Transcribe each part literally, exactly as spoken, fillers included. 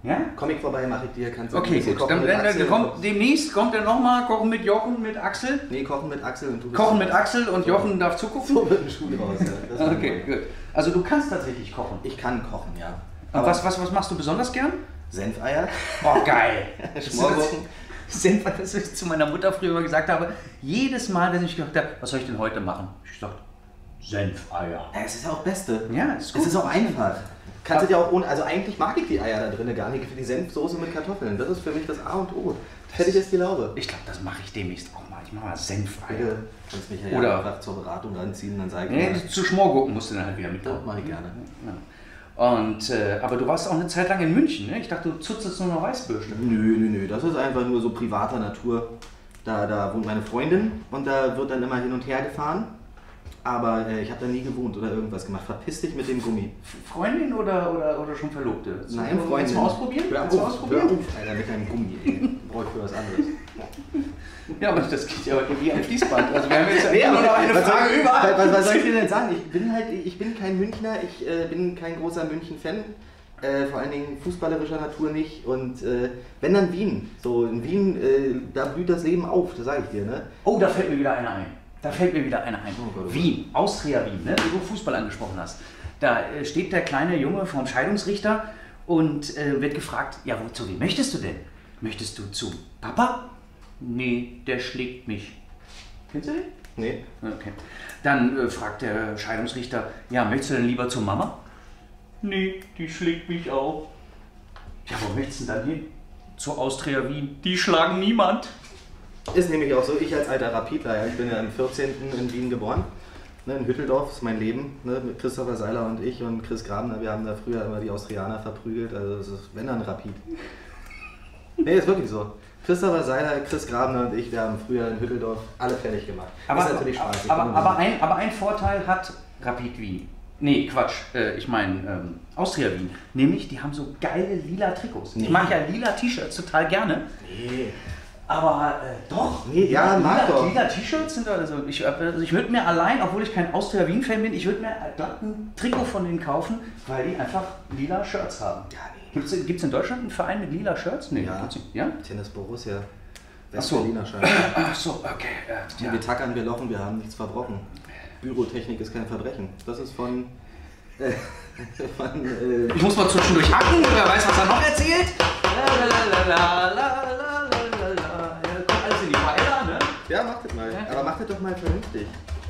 Ja? Komm ich vorbei, mache ich dir, kannst du Okay, gut. Dann, dann, dann kommt, demnächst kommt er nochmal, Kochen mit Jochen, mit Axel. Nee, Kochen mit Axel und du bist Kochen mit Axel und Jochen darf zugucken. So mit dem Schuh raus, ja. Das Okay, gut. Also du kannst tatsächlich kochen. Ich kann kochen, ja. Und was, was, was machst du besonders gern? Senfeier. Oh, geil. Schmorgurken. Senf, was ich zu meiner Mutter früher immer gesagt habe, jedes Mal, wenn ich gedacht habe, was soll ich denn heute machen? Ich dachte, Senfeier. Ja, es ist ja auch Beste. Ja, ist gut. Es ist auch einfach. Kannst du dir auch ohne, also eigentlich mag ich die Eier da drin gar nicht, für die Senfsoße mit Kartoffeln. Das ist für mich das A und O. Hätte ich es glaube. Ich glaube, das mache ich demnächst auch mal. Ich mache mal Senfeier. Bitte, kannst mich ja Oder einfach zur Beratung ranziehen, dann sage ich nee, mal. zu Schmorgurken musst du dann halt wieder mit. Das mache ich gerne. Ja. Und, äh, aber du warst auch eine Zeit lang in München, ne? Ich dachte, du zutzt nur noch Weißbürsche. Nö, nö, nö, das ist einfach nur so privater Natur. Da, da wohnt meine Freundin und da wird dann immer hin und her gefahren. Aber äh, ich habe da nie gewohnt oder irgendwas gemacht. Verpiss dich mit dem Gummi. Freundin oder, oder, oder schon Verlobte? Nein, Freundin. Willst du mal ausprobieren? Hör Willst du auf, ausprobieren? hör auf, Alter, mit deinem Gummi, ey. Brauch ich für was anderes. Ja, aber das geht ja heute wie am Fließband. Also wir haben jetzt Nee, ja nur noch eine was Frage soll, über. was, was, was soll ich dir denn sagen? Ich bin halt, ich bin kein Münchner, ich äh, bin kein großer München-Fan. Äh, vor allen Dingen fußballerischer Natur nicht. Und äh, wenn dann Wien. So in Wien, äh, da blüht das Leben auf, das sage ich dir, ne? Oh, da fällt mir wieder einer ein. Da fällt mir wieder einer ein. Oh Gott, oh Gott. Wien, Austria Wien, ne? Wie du Fußball angesprochen hast. Da äh, steht der kleine Junge vom Scheidungsrichter und äh, wird gefragt, ja, wozu, wie möchtest du denn? Möchtest du zu Papa? Nee, der schlägt mich. Kennst du den? Nee. Okay. Dann äh, fragt der Scheidungsrichter, ja, möchtest du denn lieber zur Mama? Nee, die schlägt mich auch. Ja, wo möchtest du denn dann hin? Zur Austria Wien. Die schlagen niemand. Ist nämlich auch so, ich als alter Rapidler, ja, ich bin ja am vierzehnten in Wien geboren. Ne, in Hütteldorf ist mein Leben, ne, mit Christopher Seiler und ich und Chris Grabner, wir haben da früher immer die Austrianer verprügelt, also es ist, wenn dann Rapid. Nee, ist wirklich so. Christopher Seiler, Chris Grabner und ich, wir haben früher in Hütteldorf alle fertig gemacht. Aber, ist natürlich spaßig. aber, aber, ein, aber ein Vorteil hat Rapid Wien. Nee, Quatsch, äh, ich meine ähm, Austria Wien. Nämlich, die haben so geile lila Trikots. Nee. Ich mag ja lila T-Shirts total gerne. Nee. Aber äh, doch, Nee, ja, lila, mag doch. lila T-Shirts sind also ich, also ich würde mir allein, obwohl ich kein Austria Wien Fan bin, ich würde mir glatt ein Trikot von denen kaufen, weil die einfach lila Shirts haben. Ja, nee. Gibt es in Deutschland einen Verein mit lila Shirts? Nee, Ja. gibt's nicht. Ja? Tennis Borussia. Ach so. West-Berliner Schein. Ach so, okay. Ja. Wir tackern, wir lochen, wir haben nichts verbrochen. Bürotechnik ist kein Verbrechen. Das ist von... Äh, von äh, Ich muss mal zwischendurch hacken, wer weiß, was er noch erzählt. Lalalala, kommt alles in die Pfeiler, ne? ja, macht das mal. Ja. Aber macht das doch mal vernünftig.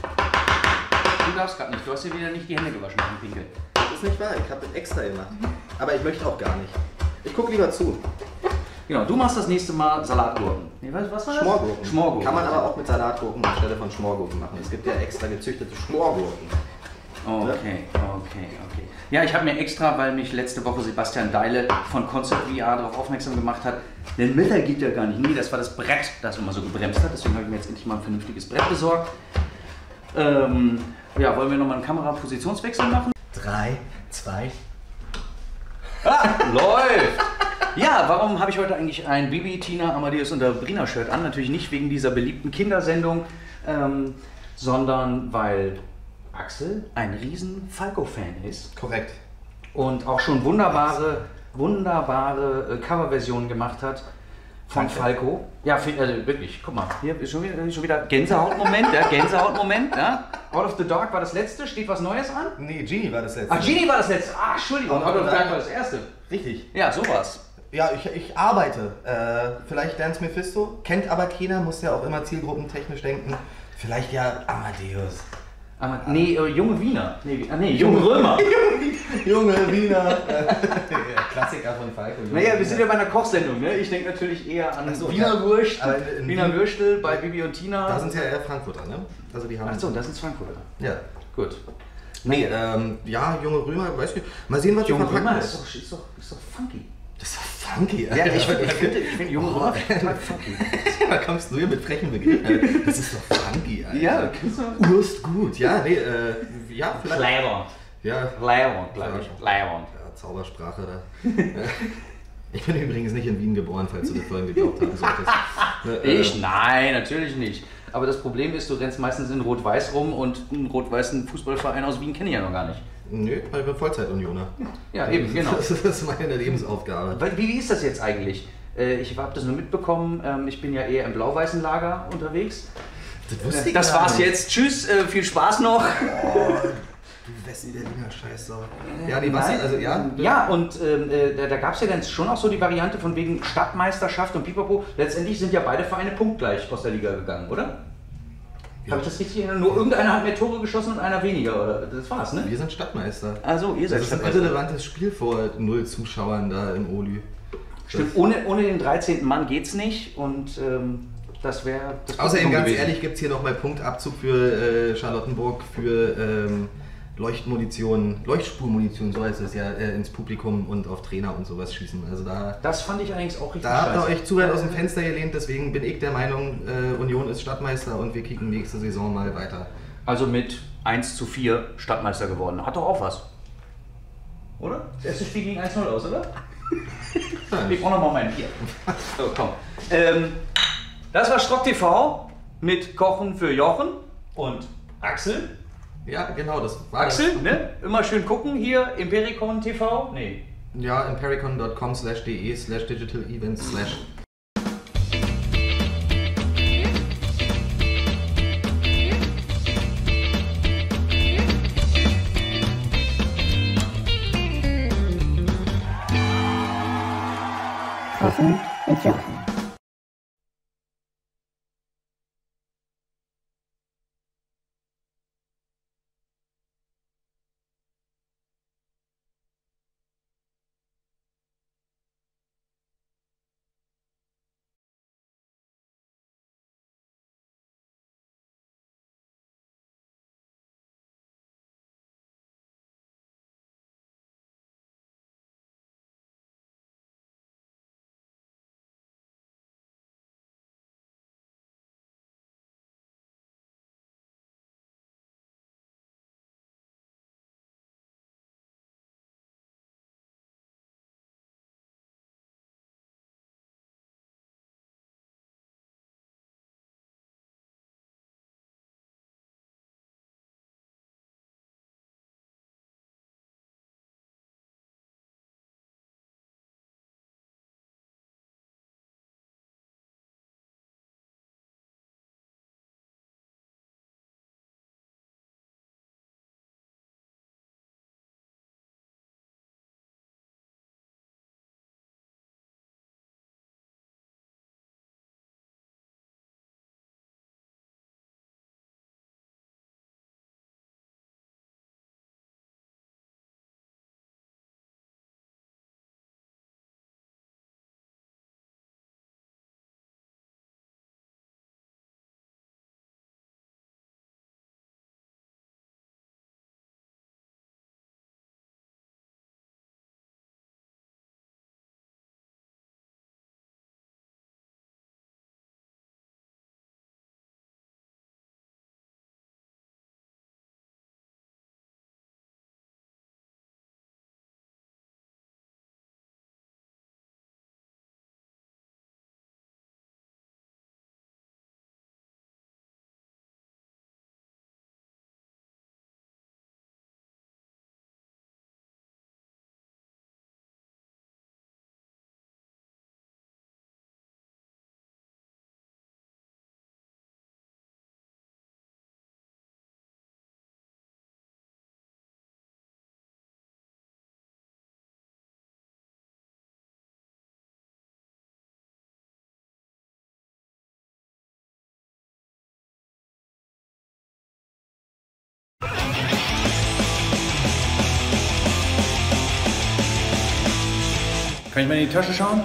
Du darfst gerade nicht, du hast dir wieder nicht die Hände gewaschen mit dem Pinkel. Das ist nicht wahr, ich habe das extra gemacht. Aber ich möchte auch gar nicht. Ich gucke lieber zu. Genau, du machst das nächste Mal Salatgurken. Nee, was, was war das? Schmorgurken. Schmorgurken. Kann man aber auch mit Salatgurken anstelle von Schmorgurken machen. Es gibt ja extra gezüchtete Schmorgurken. Okay, okay, okay. Ja, ich habe mir extra, weil mich letzte Woche Sebastian Deile von Concert V R darauf aufmerksam gemacht hat, denn Metal geht ja gar nicht. Nee, das war das Brett, das immer so gebremst hat. Deswegen habe ich mir jetzt endlich mal ein vernünftiges Brett besorgt. Ähm, ja, wollen wir nochmal einen Kamerapositionswechsel machen? Drei, zwei. Ah, läuft! Ja, warum habe ich heute eigentlich ein Bibi, Tina, Amadeus und Sabrina Shirt an? Natürlich nicht wegen dieser beliebten Kindersendung, ähm, sondern weil Axel ein riesen Falco-Fan ist Korrekt. und auch schon wunderbare, wunderbare äh, Coverversionen gemacht hat von Danke. Falco. Ja, für, also wirklich, guck mal, hier ist schon wieder, schon wieder Gänsehautmoment, ja, Gänsehautmoment, ja. Out of the Dark war das letzte, steht was Neues an? Nee, Genie war das letzte. Ach, Genie war das letzte, ah, Entschuldigung, Out of the Dark war das erste. Richtig. Ja, sowas. Ja, ich, ich arbeite. Äh, vielleicht Dance Mephisto. Kennt aber keiner, muss ja auch immer zielgruppentechnisch denken. Vielleicht ja Amadeus. Aber, nee, äh, junge Wiener. Nee, ah, nee junge Römer. Junge Wiener. Äh, Klassiker von Falco. Junge Naja, wir Wiener. sind ja bei einer Kochsendung, ne? Ich denke natürlich eher an Ach so, Wiener ja. Wurst, Aber in- in Wiener Wien- Würstel bei Bibi und Tina. Da sind ja eher Frankfurter, ne? Also die haben. Ach so, das sind Frankfurter. Ja. Gut. Nee, ähm, ja, junge Römer, weiß nicht. Mal sehen, was die Junge verpacken Römer ist. ist doch, ist, doch, ist doch funky. Das ist doch funky, Ja, ich finde ich find, ich find junge Römer total funky. Da kommst du hier mit frechen Begriffen. Das ist doch funky, Alter. Ja, kennst du? Urst gut. Ja, nee, äh, ja, vielleicht. Leiband. Ja, Leiband, glaube ich. Leiband. ja, Zaubersprache da. Ich bin übrigens nicht in Wien geboren, falls du das vorhin geglaubt haben solltest. Ne, äh, Ich? Nein, natürlich nicht. Aber das Problem ist, du rennst meistens in Rot-Weiß rum und einen rot-weißen Fußballverein aus Wien kenne ich ja noch gar nicht. Nö, ich bin Vollzeit-Unioner. Ja, eben, genau. Das ist meine Lebensaufgabe. Wie, wie ist das jetzt eigentlich? Ich habe das nur mitbekommen, ich bin ja eher im blau-weißen Lager unterwegs. Das wusste ich Das gar war's nicht. jetzt. Tschüss, viel Spaß noch. Oh, du Wessi-Berliner Scheißsau. Ja, die Wasser, also ja. Ja, und äh, da, da gab es ja dann schon auch so die Variante von wegen Stadtmeisterschaft und Pipapo. Letztendlich sind ja beide Vereine punktgleich aus der Liga gegangen, oder? Ja. Habe ich das richtig erinnert? Nur irgendeiner hat mehr Tore geschossen und einer weniger, oder? Das war's, ne? Wir sind Stadtmeister. Also, ihr seid Das ist ein Stadtmeister. irrelevantes Spiel vor null Zuschauern da im Olü. Stimmt, ohne, ohne den dreizehnten Mann geht's nicht und ähm, das wäre das Außerdem, ganz gewesen. ehrlich, gibt es hier nochmal Punktabzug für äh, Charlottenburg für ähm, Leuchtmunition, Leuchtspurmunition, so heißt es ja, äh, ins Publikum und auf Trainer und sowas schießen. Also da, Das fand ich allerdings auch richtig da habt ihr scheiße. euch zu weit aus dem Fenster gelehnt, deswegen bin ich der Meinung, äh, Union ist Stadtmeister und wir kicken nächste Saison mal weiter. Also mit eins zu vier Stadtmeister geworden. Hat doch auch was. Oder? Das erste Spiel ging eins null aus, oder? Ich brauche nochmal mein Bier. So, komm. Ähm, das war Strock T V mit Kochen für Jochen und Axel. Ja, genau, das war Axel, das. ne? Immer schön gucken hier, Impericon T V. Nee. Ja, impericon punkt com slash de slash digital events slash Kochen mit Jochen. Kann ich mal in die Tasche schauen?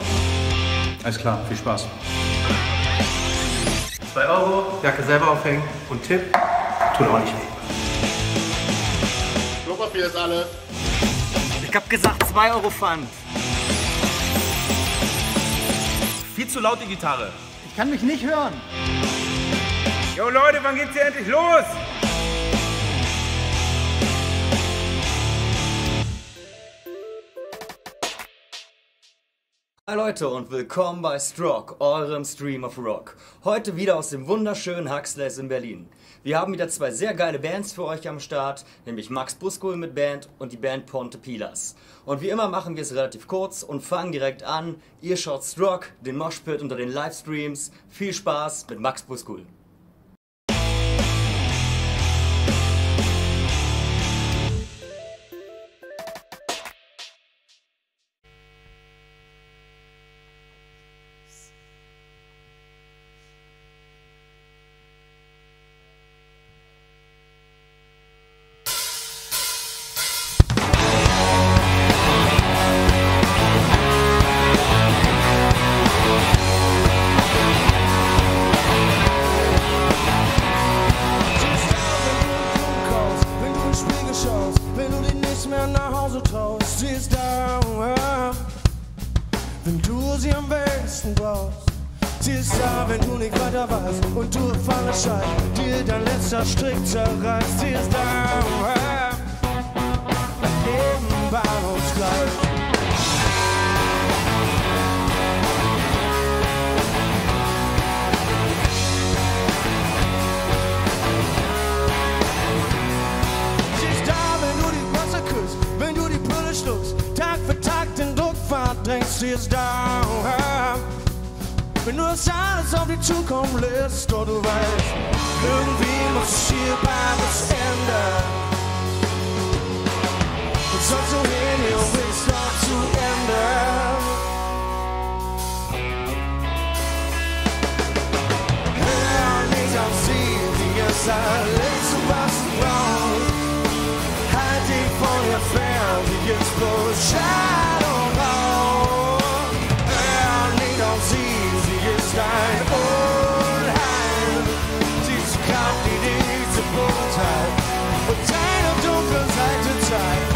Alles klar, viel Spaß. zwei Euro, Jacke selber aufhängen und Tipp, tut auch nicht weh. Klopapier ist alle. Ich hab gesagt zwei Euro Pfand. Viel zu laut die Gitarre. Ich kann mich nicht hören. Jo Leute, wann geht's hier endlich los? Hi Leute und willkommen bei Strock, eurem Stream of Rock. Heute wieder aus dem wunderschönen Huxleys in Berlin. Wir haben wieder zwei sehr geile Bands für euch am Start, nämlich Max Buskul mit Band und die Band Ponte Pilas. Und wie immer machen wir es relativ kurz und fangen direkt an. Ihr schaut Strock, den Moshpit unter den Livestreams. Viel Spaß mit Max Buskul. Wenn du sie am besten brauchst, sie ist da, wenn du nicht weiter weißt und du auf alles scheißt, dir dein letzter Strick zerreißt. Sie ist da, nach jedem Bahnhofsgleis. Sie ist da, wenn du die Wasser küsst, wenn du die Brille schluckst, Tag für Tag den Druck verdrängst. Sie ist da, wenn du das alles auf die Zukunft lässt, doch du weißt, irgendwie muss hier bald was ändern. Und sonst du hin, hier willst doch zu ändern. Hör nicht auf sie, die ist alles, was du brauchst. Halt dich von ihr fern, die ist bloß Shadow Raum. Hör nicht auf sie, dein Unheil, sie ist Kraft, die dich zu Buntheit und deine dunkle Seite zeigt.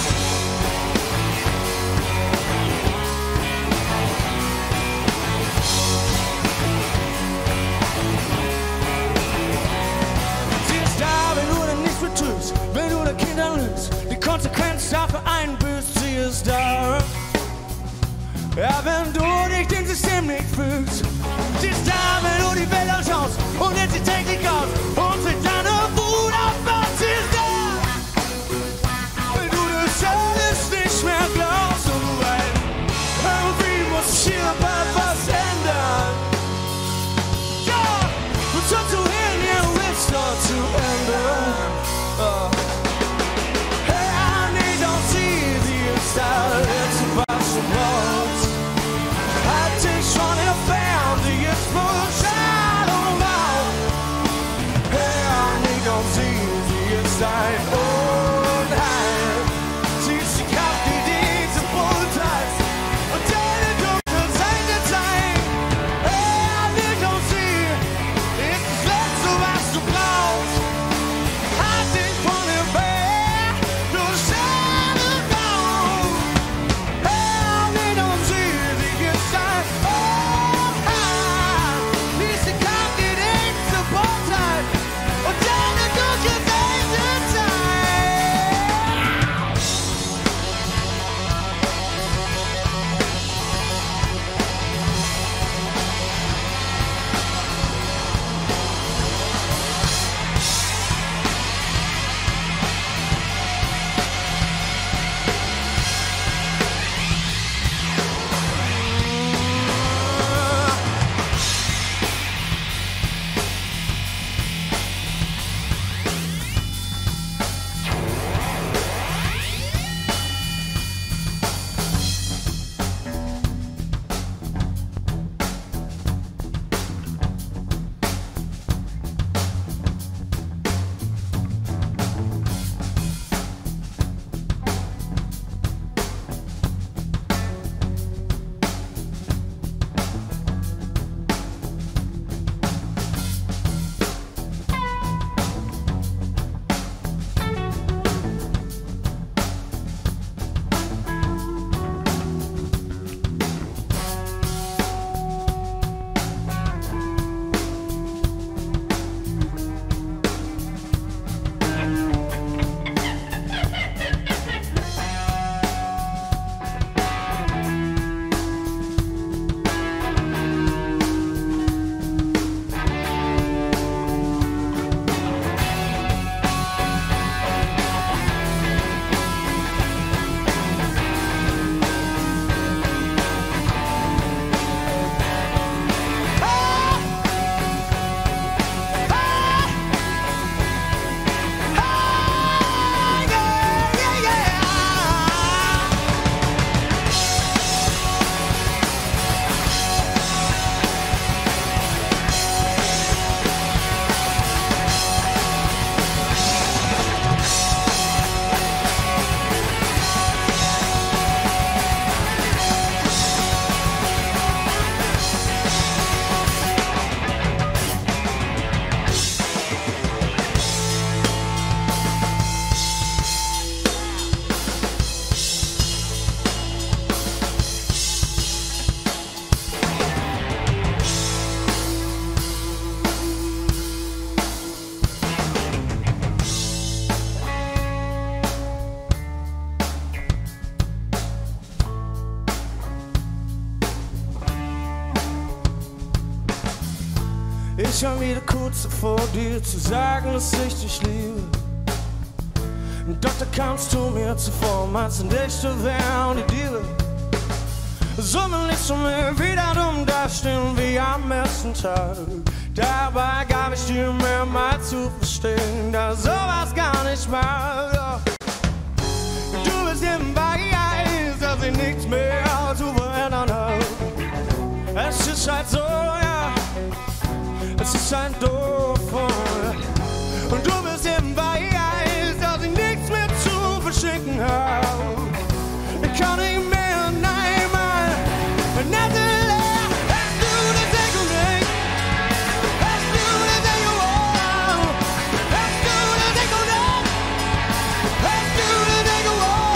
Sie ist da, wenn du dir nichts betrügst, wenn du den Kindern lügst, die Konsequenz dafür einbüßt. Sie ist da, ja, wenn du dich dem System nicht fühlst. Sie ist da, wenn du die Welt anschaust und jetzt die Technik aus und trägt deine Wut auf, was sie ist da. Wenn du das alles nicht mehr glaubst und du weißt, irgendwie muss hier bald was ändern. Ja, und sonst du hin, hier willst dort zu ändern. Oh. Hör nicht auf sie, sie ist alles, was du brauchst. Halt dich von ihr fern, die ist bloß Shadow Raum. Hör nicht Ich war wieder kurz davor, dir zu sagen, dass ich dich liebe. Doch da kamst du mir zuvor, meinst du nicht, du wär die Diebe. So man lässt du mir wieder dumm dastehen wie am ersten Tag. Dabei gab ich dir mehrmals zu verstehen, dass sowas gar nicht mag. Du bist im Beweis, dass ich nichts mehr zu verändern habe. Es ist halt so, ja, es ist halt doof. Und du bist im Beweis, dass ich nichts mehr zu verschicken habe. Ich kann nicht mehr, nein, Mann, nette leer. Hast du das Echo nicht? Hast du das Echo, oh? Hast du das Echo nicht? Hast du das Echo,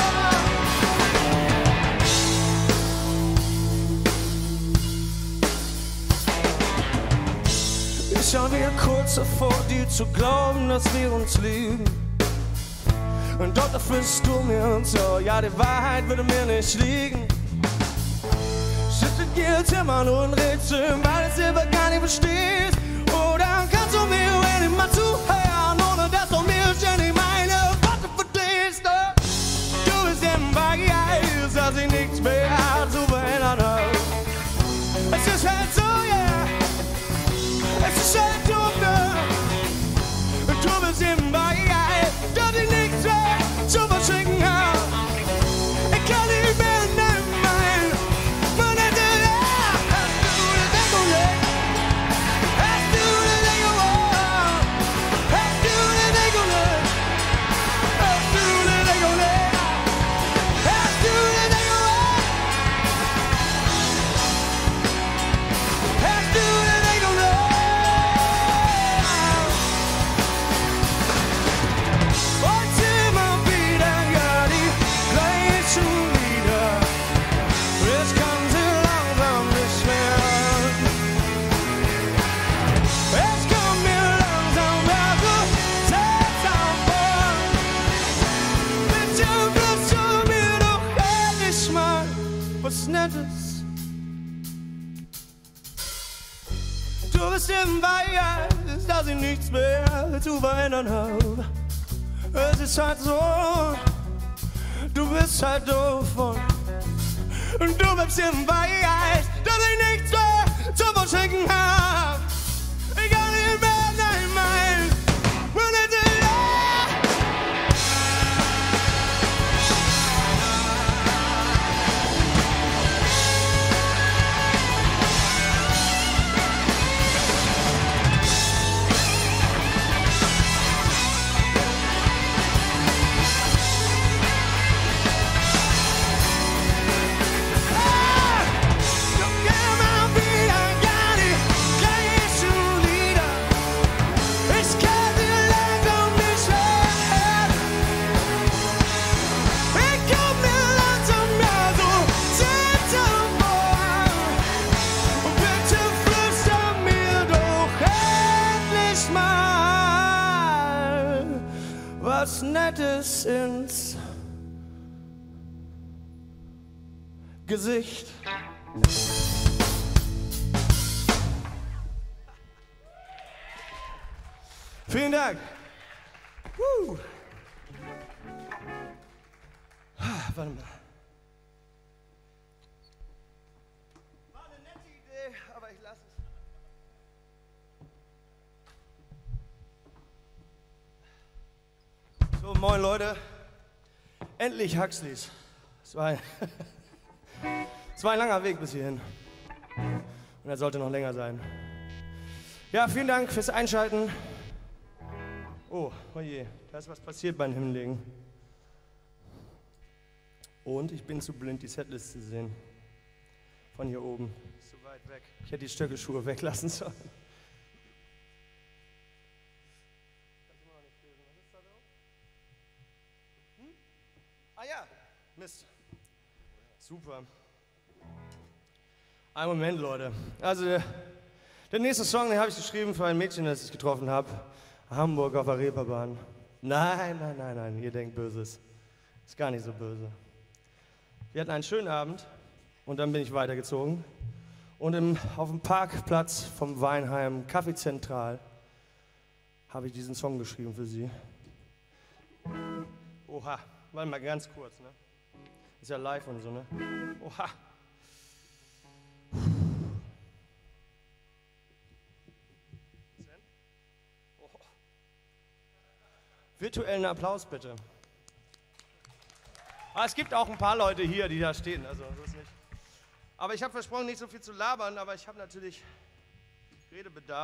oh? Ich war wieder kurz davor, dir zu glauben, dass wir uns lieben. Und dort erfüllst du mir und so, ja, die Wahrheit würde mir nicht liegen. Schüttet gilt immer nur ein Rätsel, weil es selber gar nicht verstehst. Oder kannst du mir endlich mal zuhören, ohne dass du mir ständig meine Worte verdrehst? Du bist im Beweis, dass ich nichts mehr zu verändern habe. Es ist halt so, ja, yeah. Es ist halt doof, ne? Du bist im Beweis, dass ich nichts mehr zu verschicken habe. Ich kann nicht mehr nehmen, mein, mein Ende leer. Hast du das Echo nicht? Hast du das Echo, oh? Hast du das Echo nicht? Hast du das Echo nicht? Hast du das Echo, oh? Hast du das Echo nicht? Und immer wieder, ja, die gleichen Lieder. Ich kann sie langsam nicht mehr hören. Es kommt mir langsam mehr so seltsam vor. Bitte wirst du mir doch endlich mal was Nettes. Du bist im Beweis, dass ich nichts mehr zu verändern habe. Es ist halt so, du bist halt doof und du bleibst im Beweis, dass ich nichts mehr zu verschenken hab. Ich kann nicht mehr, nein, mein, mein Ende leer. Immer wieder, ja, die gleichen Lieder. Ich kann sie langsam nicht hören. Ich komm mir langsam mehr so seltsam vor. Und bitte flüster mir doch endlich mal was Nettes ins Gesicht. Vielen Dank. Woo. Ah, warte mal. War eine nette Idee, aber ich lasse es. So, moin Leute. Endlich Huxleys. Es war ein, es war ein langer Weg bis hierhin. Und er sollte noch länger sein. Ja, vielen Dank fürs Einschalten. Oh, oje, da ist was passiert beim Hinlegen. Und ich bin zu blind, die Setlist zu sehen. Von hier oben. Ist so weit weg. Ich hätte die Stöckelschuhe weglassen sollen. Kannst du mal nicht lesen. Was ist da drauf? Hm? Ah ja, Mist. Super. Einen Moment, Leute. Also, der, der nächste Song, den habe ich geschrieben für ein Mädchen, das ich getroffen habe. Hamburg auf der Reeperbahn. Nein, nein, nein, nein, ihr denkt Böses. Ist gar nicht so böse. Wir hatten einen schönen Abend und dann bin ich weitergezogen. Und im, auf dem Parkplatz vom Weinheim Café Zentral habe ich diesen Song geschrieben für Sie. Oha, warte mal ganz kurz, ne? Ist ja live und so, ne? Oha. Oh. Virtuellen Applaus bitte. Ah, es gibt auch ein paar Leute hier, die da stehen, also so ist nicht. Aber ich habe versprochen, nicht so viel zu labern, aber ich habe natürlich Redebedarf.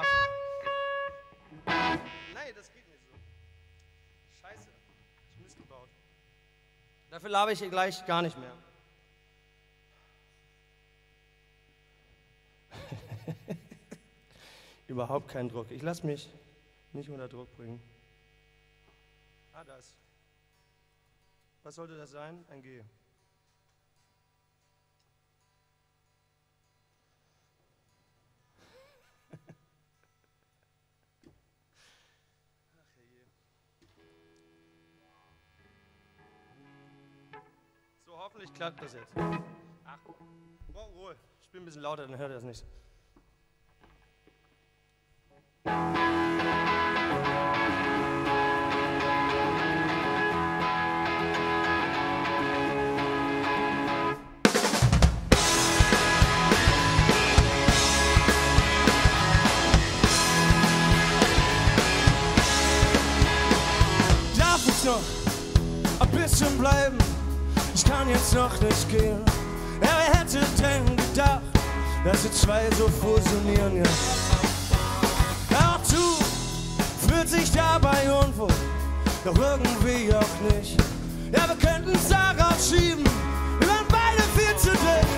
Nein, das geht nicht so. Scheiße, ich Mist gebaut. Dafür laber ich gleich gar nicht mehr. Überhaupt kein Druck. Ich lasse mich nicht unter Druck bringen. Ah, das. Was sollte das sein? Ein G. So, hoffentlich klappt das jetzt. Ach, oh, Ruhe. Ich spiele ein bisschen lauter, dann hört ihr das nicht. Noch ein bisschen bleiben, ich kann jetzt noch nicht gehen. Ja, wer hätte denn gedacht, dass die zwei so fusionieren, ja. Hör zu, fühlt sich dabei unwohl, doch irgendwie auch nicht. Ja, wir könnten es darauf schieben, wir waren beide viel zu dick.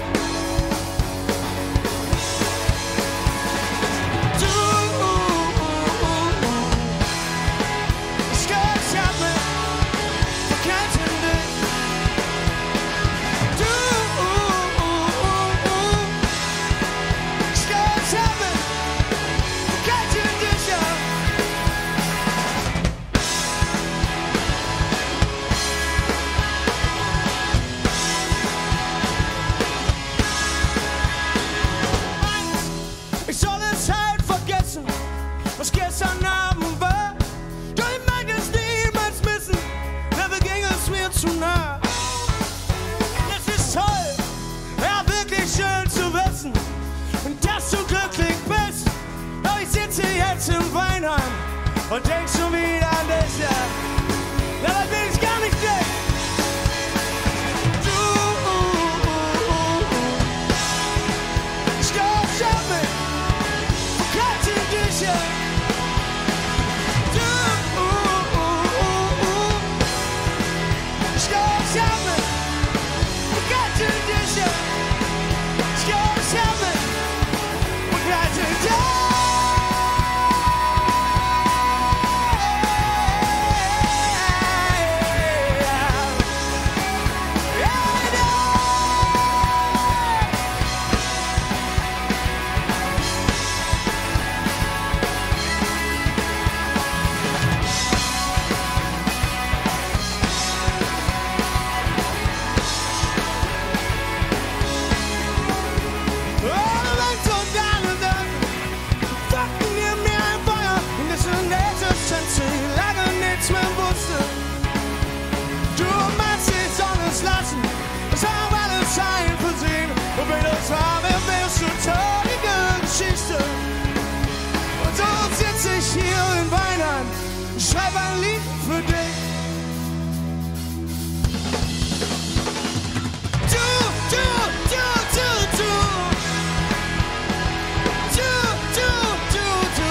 Was gestern Abend war, doch ich mag es niemals missen, dafür ging es mir zu nah. Es ist toll, ja wirklich schön zu wissen, dass du glücklich bist, doch ich sitze jetzt im Weinheim und denk schon wieder an dich, ja. Dabei bin ich gar nicht dick. Du, ich glaub, schau mich, verkehrt in dich, ja. Hier in Weinheim, schreib ein Lied für dich. Du, du, du, du, du. Du, du, du, du,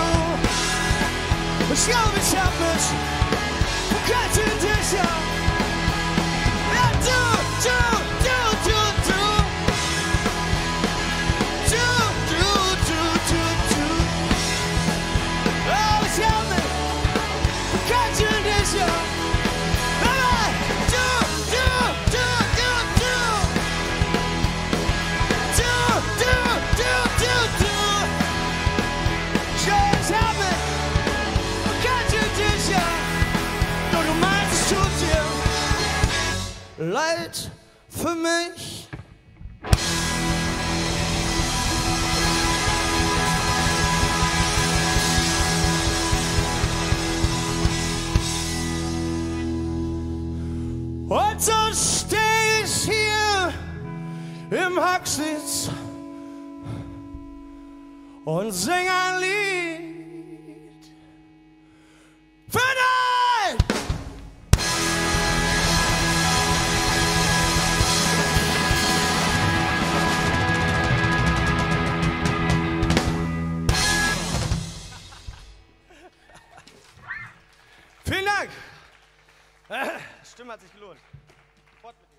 du. Ich glaub, ich hab mich verkehrt in dich, ja. Ja, du, du, du, du, du. Du, du, du, du, du. Oh, ich hab mich verkehrt in dich, ja. Aber du, du, du, du, du. Du, du, du, du, du. Ich glaub, ich hab mich verkehrt in dich, ja. Doch du meinst, es tut dir leid für mich. so steh ich hier im Hacksitz und sing ein Lied für dich. Vielen Dank. Stimme hat sich gelohnt. Fort mit dir.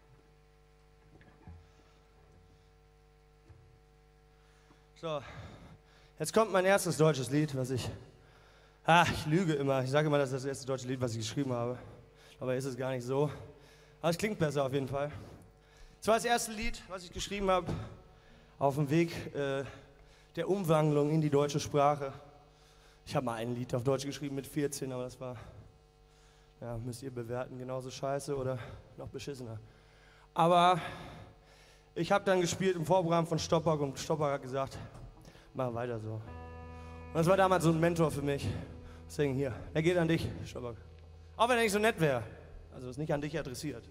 So, jetzt kommt mein erstes deutsches Lied, was ich... Ah, ich lüge immer. Ich sage immer, das ist das erste deutsche Lied, was ich geschrieben habe. Aber ist es gar nicht so. Aber es klingt besser auf jeden Fall. Das war das erste Lied, was ich geschrieben habe, auf dem Weg äh, der Umwandlung in die deutsche Sprache. Ich habe mal ein Lied auf Deutsch geschrieben mit vierzehn, aber das war... Ja, müsst ihr bewerten, genauso scheiße oder noch beschissener. Aber ich habe dann gespielt im Vorprogramm von Stoppack und Stoppack hat gesagt, mach weiter so. Und das war damals so ein Mentor für mich. Deswegen hier, er geht an dich, Stoppack. Auch wenn er nicht so nett wäre. Also ist nicht an dich adressiert.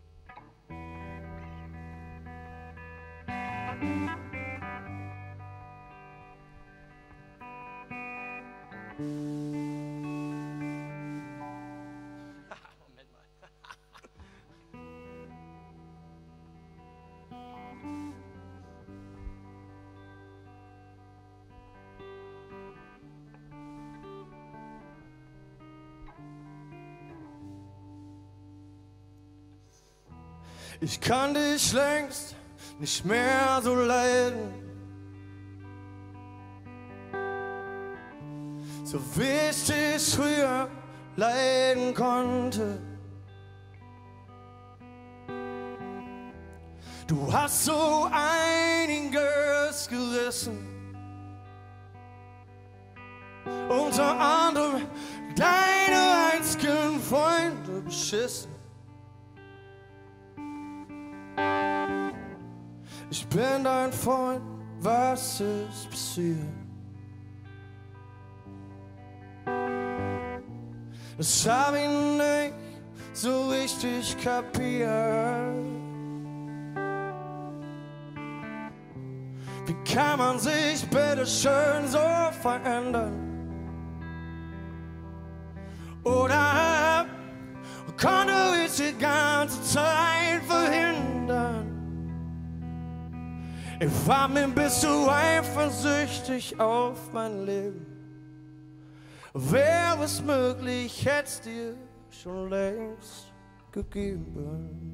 Ich kann dich längst nicht mehr so leiden, so wie ich dich früher leiden konnte. Du hast so einiges gerissen, unter anderem deine einzigen Freunde beschissen. Ich bin dein Freund, was ist passiert? Das hab ich nicht so richtig kapiert. Wie kann man sich bitte schön so verändern? Oder konnte ich die ganze Zeit verhindern? Ich war mir bist du eifersüchtig auf mein Leben. Wäre es möglich, hätt's dir schon längst gegeben.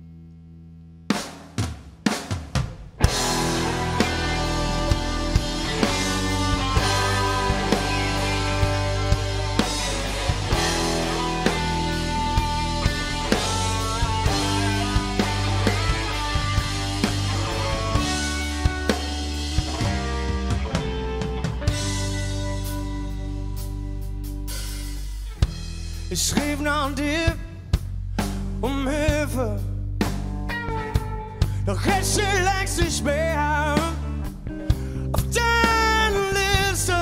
Ich schrieb nach dir um Hilfe, doch ich stehe längst nicht mehr auf deiner Liste.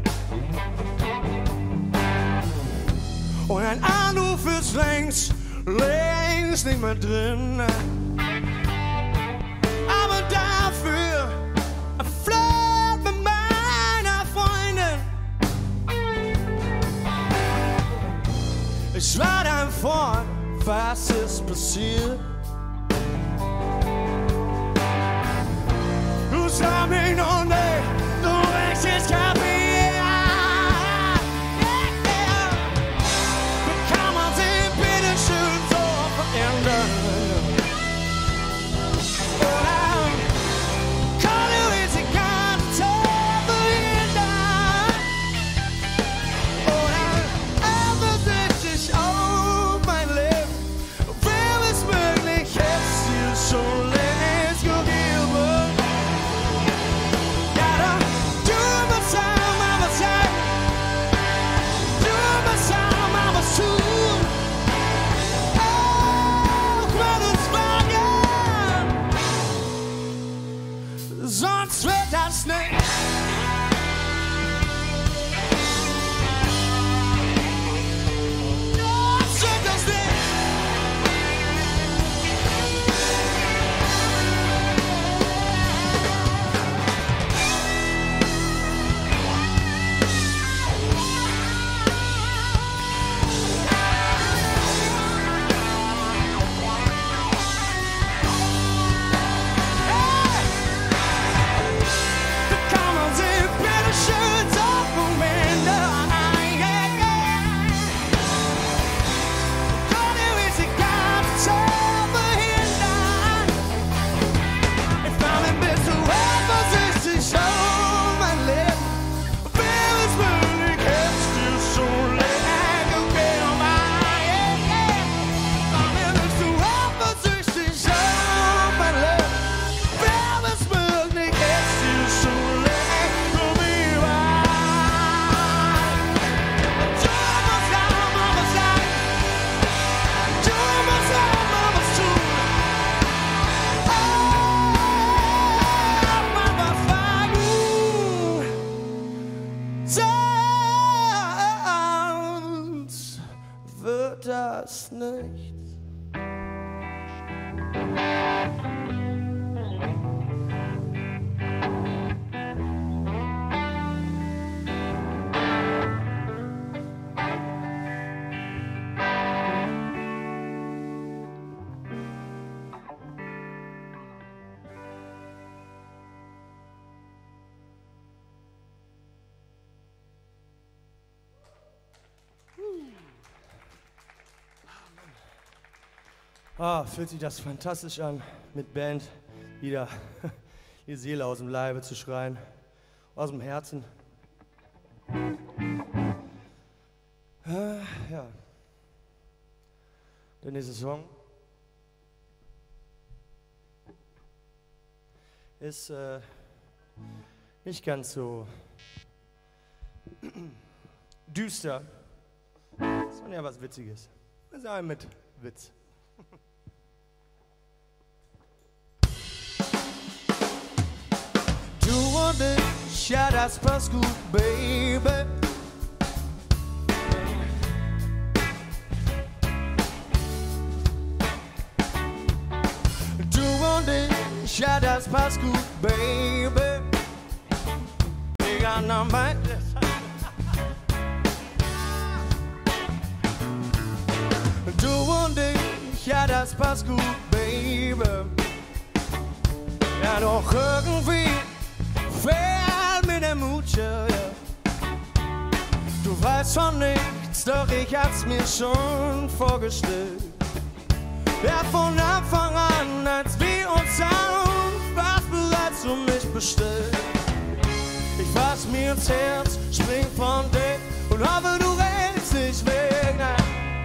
Und ein Anruf ist längst, längst nicht mehr drin. Aber dafür ein Flirt mit meiner Freundin. Ich war dein Freund, was ist passiert? Du sag mich noch nicht, du richtig kapiert. Wie kann man sich bitte schön so verändern? Oder kann ich die ganze Zeit verhindern? Oder eifersüchtig auf mein Leben? Wäre es möglich, hätt's dir schon längst gegeben? Ja, dann du musst sagen, mal was sagen. Du musst sagen, mal was tun. Auch wenn es wagen. Sonst wird das nicht. Sonst wird das nicht. fast nichts. Ah, fühlt sich das fantastisch an, mit Band wieder die Seele aus dem Leibe zu schreien, aus dem Herzen. Ah, ja. Der nächste Song ist äh, nicht ganz so düster, sondern ja was Witziges. Wir sagen mit Witz. Du und ich, ja, das passt gut, Baby. Du und ich, ja, das passt gut, Baby. Ich got no mind. Du und ich, ja, das passt gut, Baby. Ja, doch irgendwie fehlt mir der Mut, ja, ja. Du weißt von nichts, doch ich hab's mir schon vorgestellt. Ja, von Anfang an, als wir uns sahen, war's bereits um mich bestellt. Ich fass mir ins Herz, spring von dir und hoffe, du rennst nicht weg, nein.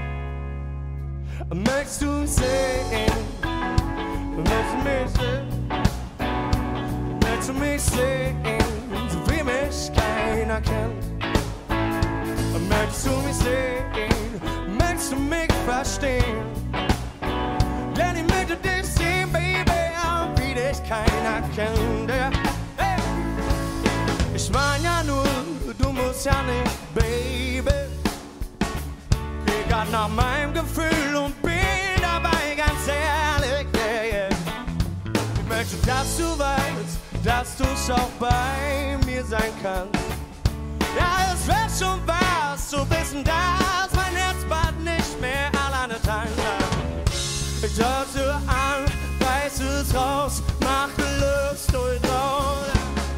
Möchtest du sehen? Möchtest du mich sehen? Möchtest du mich sehen, so wie mich keiner kennt? Möchtest du mich sehen? Möchtest du mich verstehen? Denn ich möchte dich sehen, Baby, wie dich keiner kennt. Hey. Ich mein ja nur, du musst ja nicht, Baby. Ich grad nach meinem Gefühl und bin dabei ganz ehrlich, yeah, yeah. Ich möchte, dass du weißt, dass du's auch bei mir sein kannst. Ja, es wär schon was zu wissen, dass mein Herz bald nicht mehr alleine teilen kann. Ich dachte an, reiß es raus, mache Lust und raus.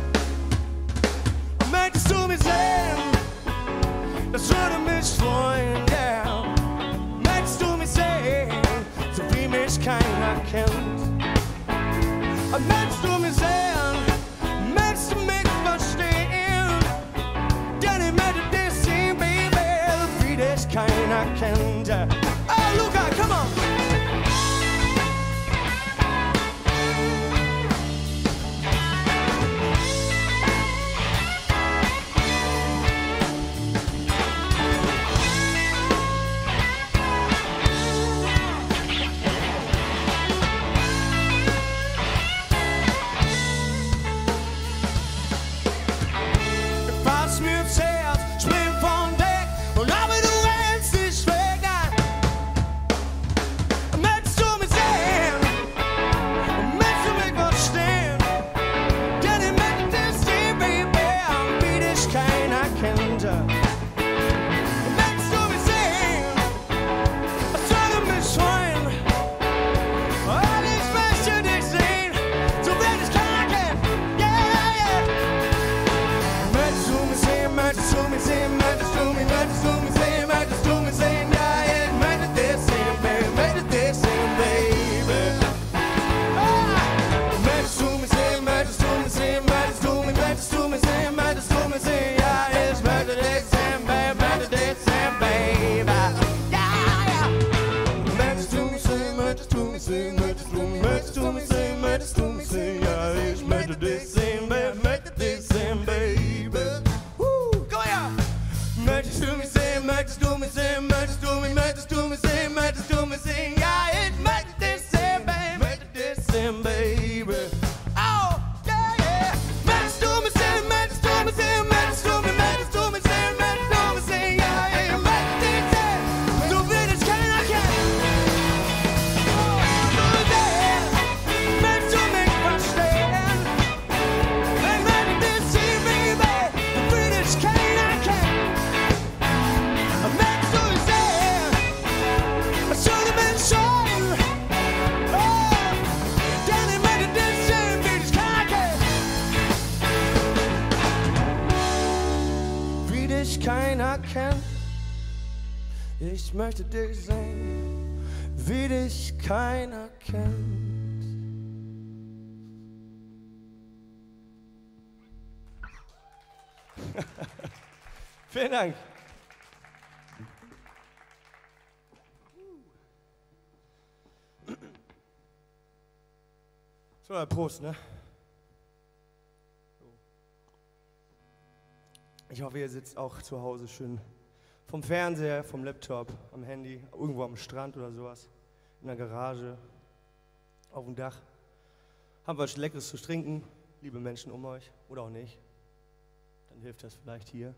Möchtest du mich sehen? Das würde mich freuen, yeah. Möchtest du mich sehen, so wie mich keiner kennt? Möchtest du mich sehen? Möchtest du mich verstehen? Denn ich möchte dich sehen, Baby, wie dich keiner kennt. Oh, Luca, come on! Keiner kennt. keiner kennt. Ich möchte dich sehen, wie dich keiner kennt. Vielen Dank. So, Prost, ne? Ich hoffe, ihr sitzt auch zu Hause schön vom Fernseher, vom Laptop, am Handy, irgendwo am Strand oder sowas, in der Garage, auf dem Dach. Haben wir was Leckeres zu trinken, liebe Menschen um euch, oder auch nicht. Dann hilft das vielleicht hier.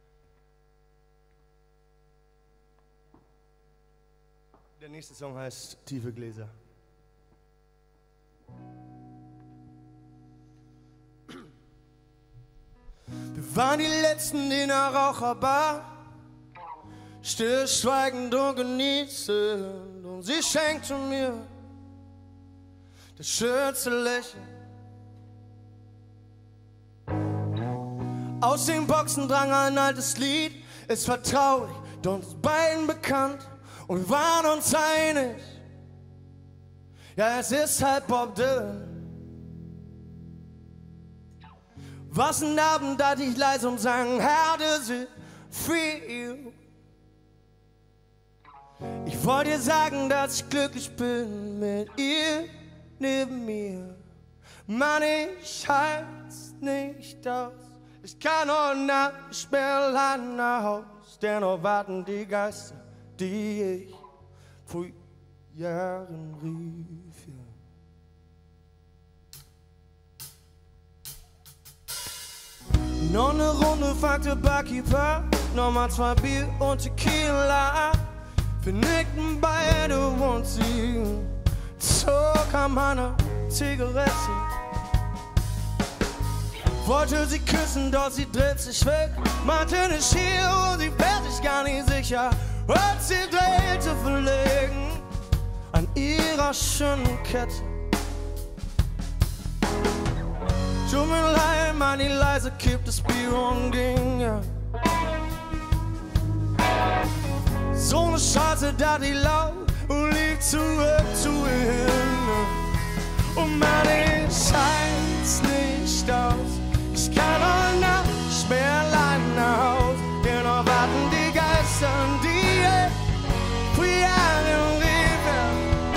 Der nächste Song heißt Tiefe Gläser. Wir waren die Letzten in der Raucherbar, stillschweigend und genießend, und sie schenkte mir das schönste Lächeln. Aus den Boxen drang ein altes Lied, es war traurig, doch uns beiden bekannt, und wir waren uns einig, ja, es ist halt Bob Dylan. Was ein Abend, da ich leise und sang, how does it feel? Ich wollte dir sagen, dass ich glücklich bin mit ihr neben mir. Mann, ich halt's nicht aus. Ich kann auch nicht mehr allein nach Haus, dennoch warten die Geister, die ich vor Jahren rief. Ja. Noch eine Runde, fragte Barkeeper, nochmal zwei Bier und Tequila. Wir nickten beide und sie zog an meiner Zigarette. Wollte sie küssen, doch sie dreht sich weg, meinte nicht hier und sie fährt sich gar nicht sicher. Und sie drehte verlegen an ihrer schönen Kette. Tut mir leid, Mann, die leise kippt das Bier und ging, ja. So ne Scheiße, da die laut und lief zurück zu ihr. Und Mann, ich halt's nicht aus. Ich kann auch nicht mehr allein nach Haus. Dennoch warten die Geister, die vor Jahren riefen.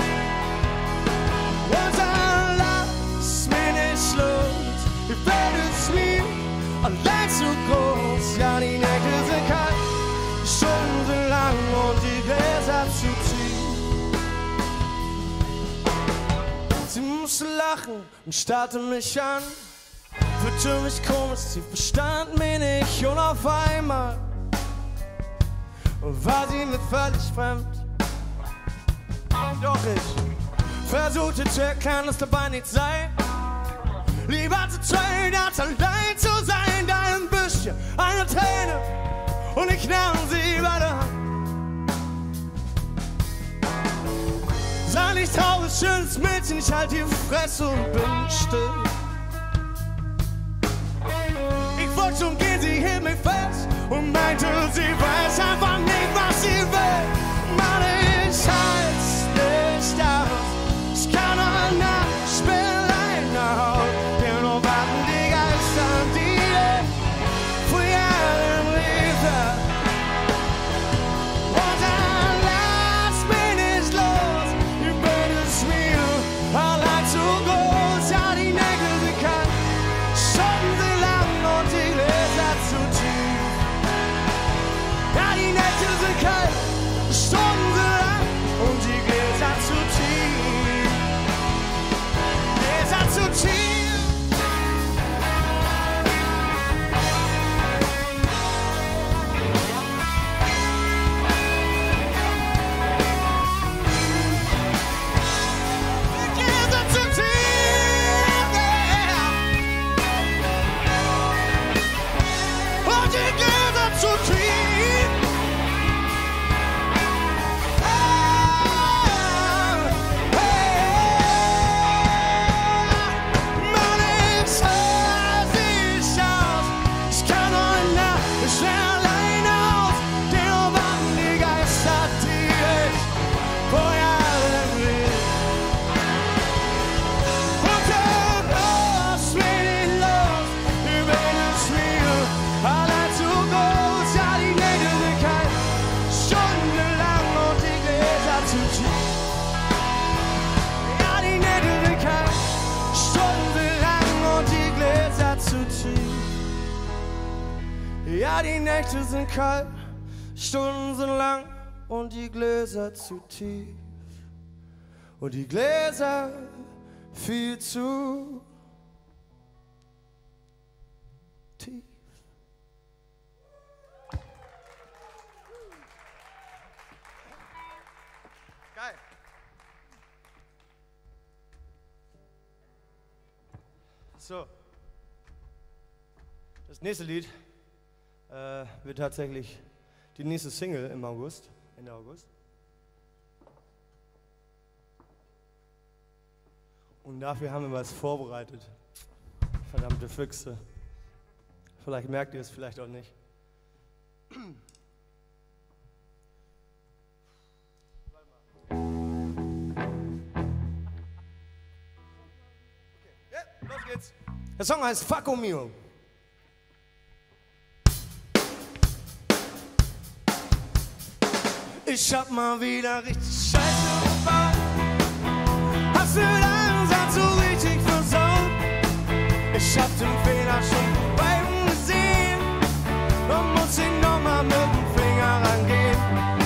Und dann lass mich nicht los. Ich werde es mir allein zu groß. Ja, die Nächte sind kalt, die Stunden sind lang und die Gläser zu tief. Sie musste lachen und starrte mich an, fühlte mich komisch, sie verstand mich nicht, und auf einmal war sie mir völlig fremd. Doch ich versuchte zu erklären, dass dabei nichts sei. Lieber zu zweit als allein zu sein. Da ein Büschchen, eine Träne, und ich nahm sie bei der Hand. Sei nicht traurig, schönes Mädchen, ich halt die Fresse und bin still. Ich wollte schon gehen, sie hielt mich fest und meinte, sie weiß einfach nicht, was sie will. Mann, ich halt's nicht aus, ich kann auch nicht mehr allein nach Haus. Dennoch warten die Geister, die vor Jahren riefen. Und dann lass mich nicht los, ich bin es mir allein zu groß. Ja, die Nächte sind kalt, Stunden sind lang und die Gläser zu tief. Ja, die Nächte sind kalt, Stunden sind lang und die Gläser zu tief. Gläser zu tief. Ja, die Nächte sind kalt, Stunden sind lang und die Gläser zu tief. Und die Gläser viel zu tief. Geil. So. Das nächste Lied äh, wird tatsächlich die nächste Single im August, Ende August. Und dafür haben wir was vorbereitet. Verdammte Füchse. Vielleicht merkt ihr es, vielleicht auch nicht. Okay, ja, los geht's. Der Song heißt Facco Mio. Ich hab mal wieder richtig Scheiße gebaut. Hast du deinen Satz so richtig versaut? Ich hab den Fehler schon beim gesehen. Man muss ihn nochmal mit dem Finger rangehen.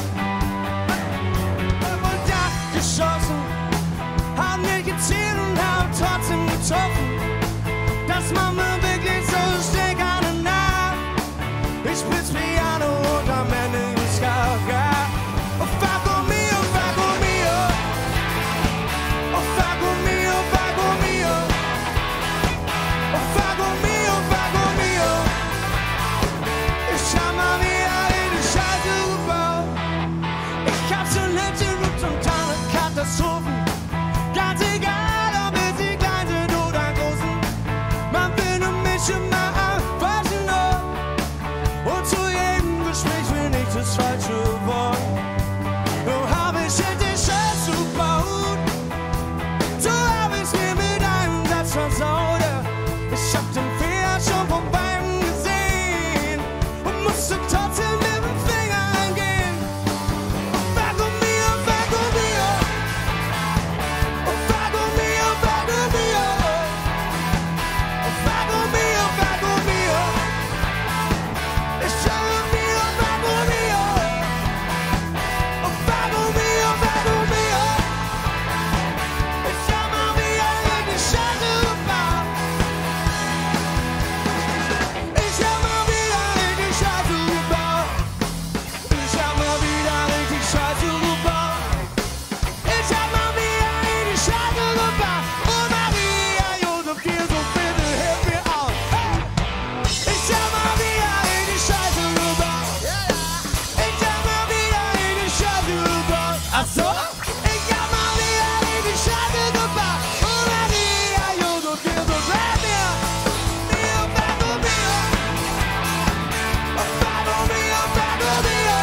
Über Dach geschossen, hab nicht gezählt und hab trotzdem getroffen. Das macht mir wirklich so schnell gerne nach. Ich spiel's Piano und am Ende ist Gaga. Oh, Facco Mio, Facco Mio. Oh, Facco Mio, Facco Mio. Oh, Facco Mio, Facco Mio. Ich hab mal wieder in die Scheiße gebaut. Ich hab schon Händchen und spontane Katastrophen. Ganz egal, ob es die kleinen sind oder großen. Man findet mich immer am falschen Ort. Und zu jedem Gespräch bin ich das falsche Wort. So hab ich richtig Scheiße gebaut. So hab ich's mir mit einem Satz versaut. Ich hab den Fehler schon von beiden gesehen und musste trotzdem mit dem Finger reingehen. Oh, Facco Mio, Facco Mio. Oh, Facco Mio, Facco Mio. Oh, Facco Mio, Facco Mio. Ich hab Mio, Facco Mio. Oh, Facco Mio, Facco Mio. Ich hab mal wieder richtig Scheiße gebaut. Ich hab mal wieder richtig Scheiße gebaut. Ich hab mal wieder richtig Scheiße gebaut. Ich hab mal wieder richtig Scheiße gebaut. Oh Maria, Josef, Jesus, bitte hilf mir aus. Hey! Ich hab mal wieder richtig Scheiße gebaut. Ich hab mal wieder richtig Scheiße gebaut. Ach so? Ich hab mal wieder richtig Scheiße gebaut. Oh Maria, Josef, Jesus, hilf mir. Mio, Facco Mio. Oh, Facco Mio, Facco Mio.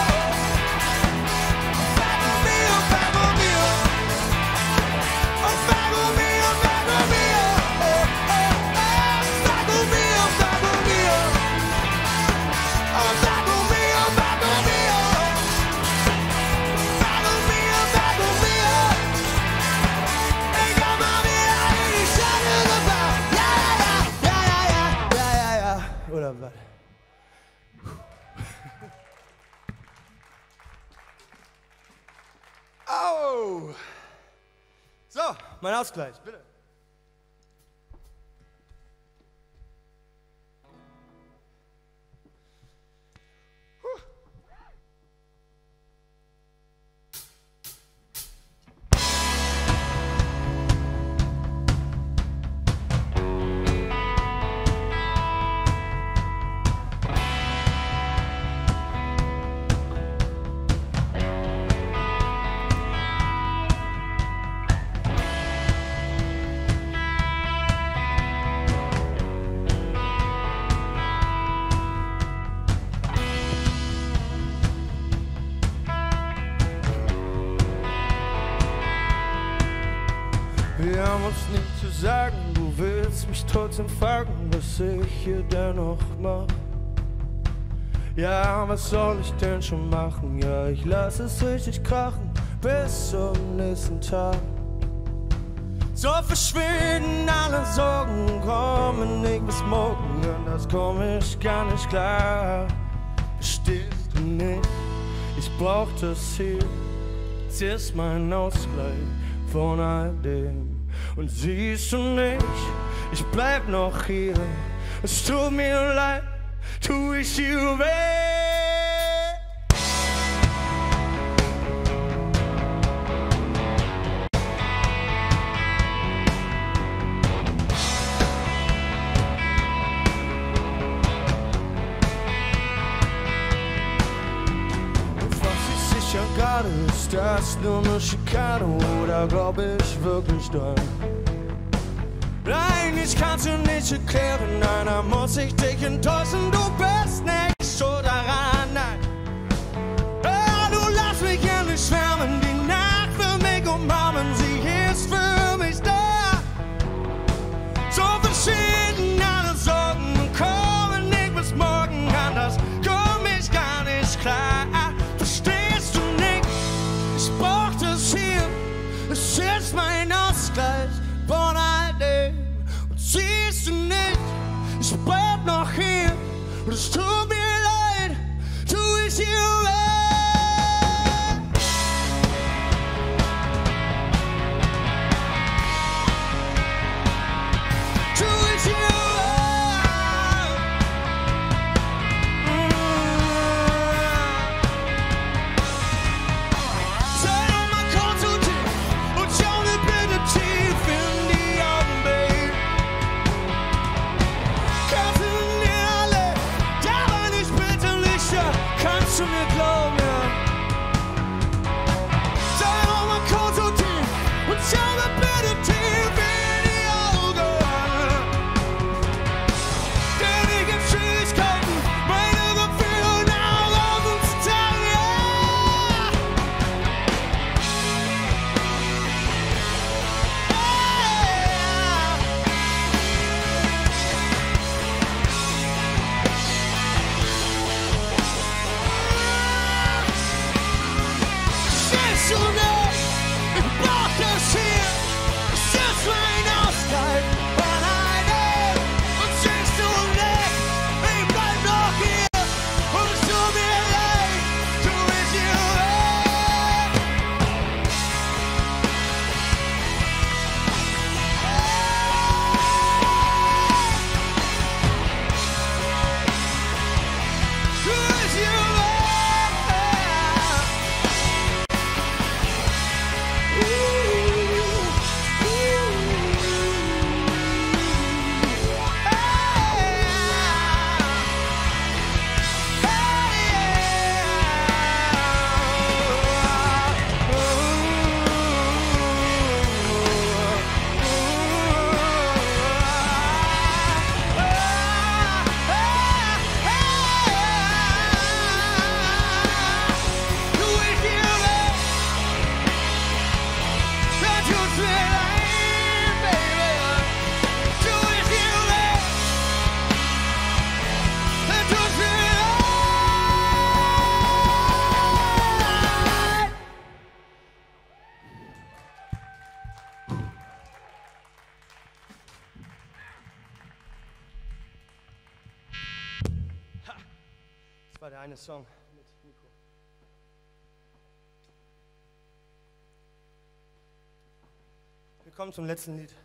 Facco Mio, Facco Mio. Oh, Facco Mio, Facco Mio. Oh, oh, oh. Facco Mio, Facco Mio. Oh, Facco Mio, Facco Mio. Facco Mio, Facco Mio. Ich hab mal wieder richtig Scheiße gebaut. Ja, ja, ja, ja, ja, ja, ja, ja. Oder was? Au! So, mein Ausgleich, bitte. Wir haben uns nicht zu sagen, du willst mich trotzdem fragen, was ich hier dennoch mach. Ja, was soll ich denn schon machen? Ja, ich lass es richtig krachen, bis zum nächsten Tag. So verschwinden alle Sorgen, kommen nicht bis morgen, und das komm ich gar nicht klar. verstehst du nicht? Ich brauch das hier, es ist mein Ausgleich von all dem. Und siehst du nicht, ich bleib noch hier, es tut mir leid, tu ich dir weh. Ist das nur eine Schikane oder glaub ich wirklich dran? Nein, ich kann's dir nicht erklären, nein, da muss ich dich enttäuschen, du bist nicht schuld daran, nein. Ja, du lass mich endlich schwärmen, die Nacht für mich umarmen, sie ist für mich da. So verschieden alle Sorgen kommen nicht bis morgen, anders komm ich gar nicht klar. Verstehst du nicht? Ich brauch das hier, es ist mein Ausgleich von all dem. Und siehst du nicht, ich bleib noch hier und es tut mir leid, tu ich dir weh. Tu ich dir weh. Mm. Sei doch mal kurz und tief und schau mir bitte tief in die Augen, Babe. Kannst du mir alle, aber nicht bitterlicher, kannst du mir glauben, ja. Sei doch mal kurz und tief und schau mir bitte tief in die Augen. Denn ich hab Schwierigkeiten, meine Gefühle nach außen zu zeigen, ja. Siehst du nicht, ich brauch das hier, es ist mein Ausgleich von all dem. Und siehst du nicht, ich bleib noch hier und es tut mir leid, tu ich dir weh. Tu ich dir weh. Das war der eine Song mit Nico. Wir kommen zum letzten Lied.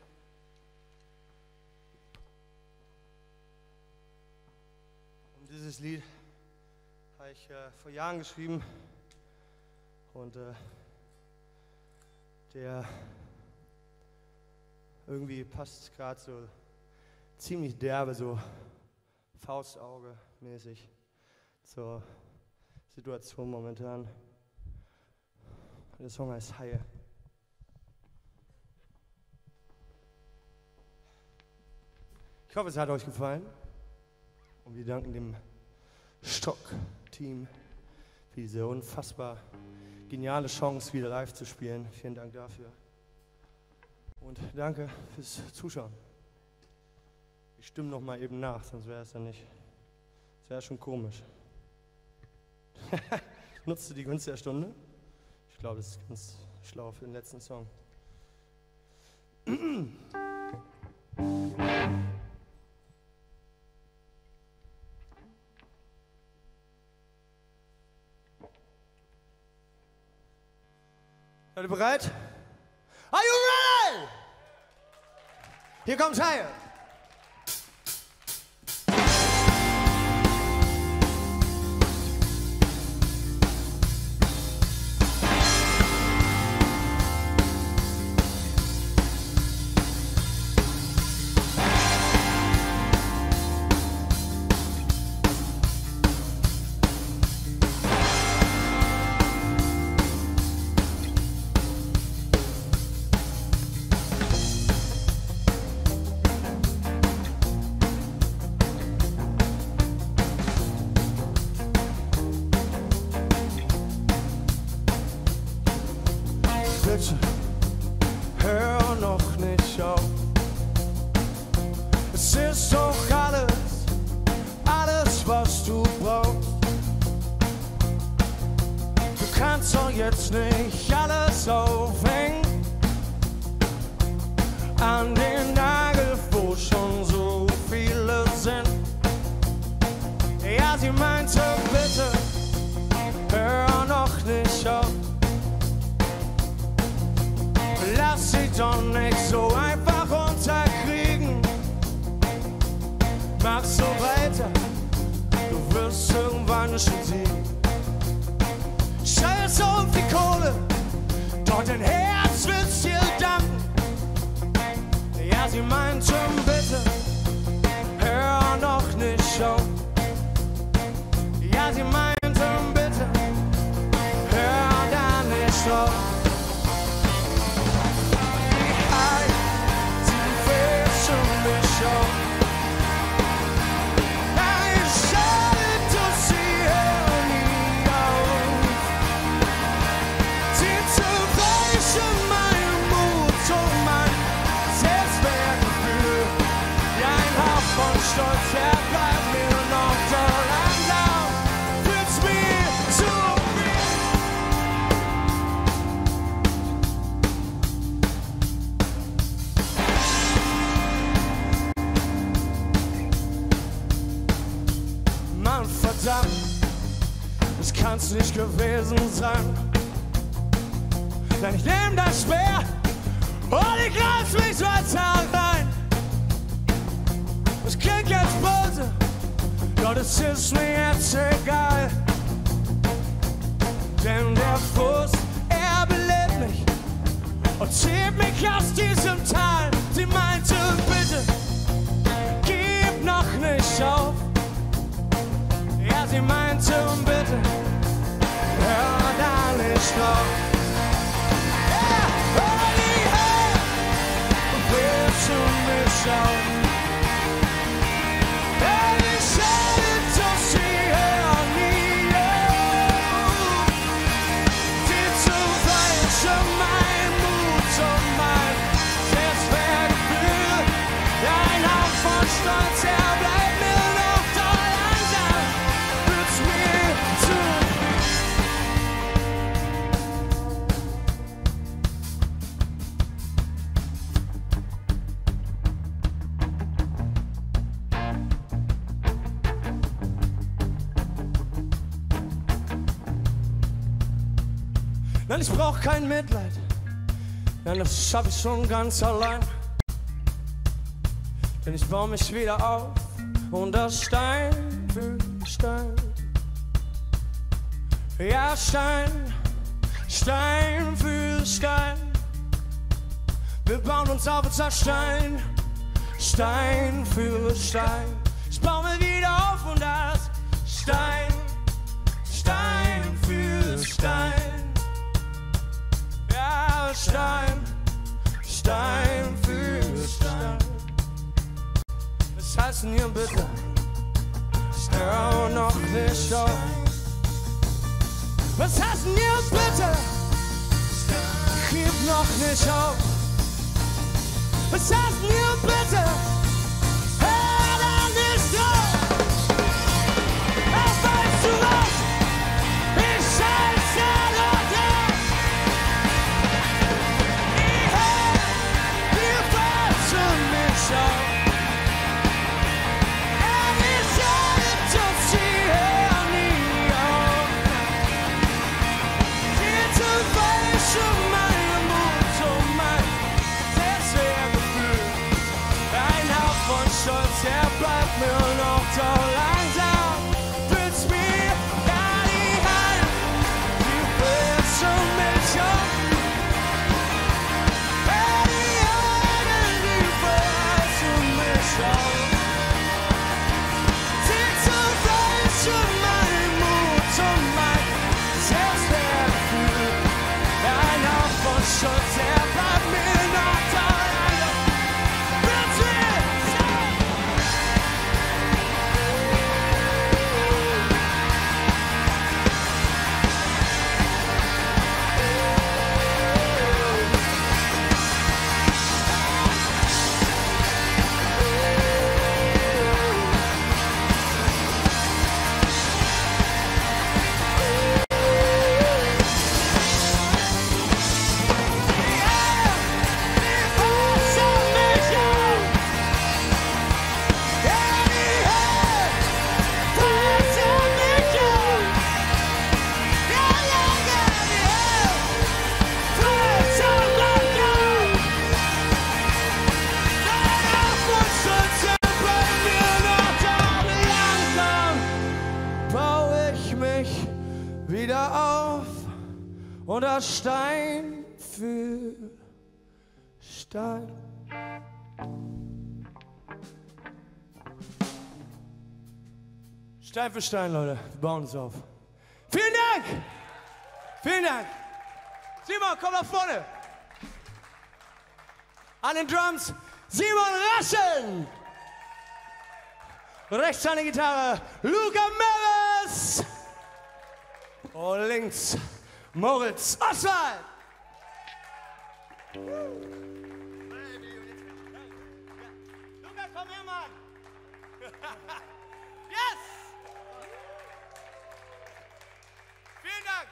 Und dieses Lied habe ich äh, vor Jahren geschrieben und äh, der irgendwie passt gerade so ziemlich derbe, so Faustauge mäßig zur Situation momentan. Der Song heißt Haie. Ich hoffe, es hat euch gefallen und wir danken dem Stock-Team für diese unfassbar geniale Chance, wieder live zu spielen. Vielen Dank dafür und danke fürs Zuschauen. Ich stimme noch mal eben nach, sonst wäre es ja nicht, das wäre schon komisch. Nutzt du die Gunst der Stunde? Ich glaube, das ist ganz schlau für den letzten Song. Seid ihr bereit? Are you ready? Hier kommt Teil. Bitte, hör noch nicht auf. Es ist doch alles, alles, was du brauchst. Du kannst doch jetzt nicht alles aufhängen an den Nagel, wo schon so viele sind. Ja, sie meinte, bitte, hör noch nicht auf. Lass sie doch nicht so einfach unterkriegen. Mach so weiter, du wirst irgendwann schon sehen. Scheiß auf die Kohle, doch dein Herz wird's dir danken. Ja, sie meinte, bitte, hör noch nicht auf. Ja, sie meinte, bitte, hör da nicht auf. Stolz, er bleibt mir noch so langsam, wird's mir zu viel. Mann, verdammt, das kann's nicht gewesen sein. Denn ich nehm das Speer und ich greif mich weiter rein. Es klingt jetzt böse, doch es ist mir jetzt egal. Denn der Frust, er belebt mich und zieht mich aus diesem Tal. Sie meinte, bitte, gib noch nicht auf. Ja, sie meinte, bitte, hör da nicht drauf. Ja, hör die her, willst du mich auf? Stolz, er bleibt mir noch so langsam, wird's mir zu Nein, ich brauch kein Mitleid, denn das schaff ich schon ganz allein. Denn ich baue mich wieder auf und das Stein für Stein. Ja, Stein, Stein für Stein. Wir bauen uns auf und zerstein, Stein für Stein. Ich baue mich wieder auf und das Stein, Stein für Stein. Ja, Stein, Stein für Stein. Was heißt denn hier bitte? Hör noch nicht auf. Was heißt denn hier bitte? Gib noch nicht auf. Was heißt denn hier bitte? Hör da nicht auf. Was weißt du was? Ich scheiße doch drauf. Ich hör, wir passen mich auf. Show my oder Stein für Stein. Stein für Stein, Leute. Wir bauen es auf. Vielen Dank! Vielen Dank! Simon, komm nach vorne! An den Drums Simon Raschen! Rechts an der Gitarre Luca Meres! Und links Moritz Oswald! Luca, komm her, Mann! Yes! Vielen Dank!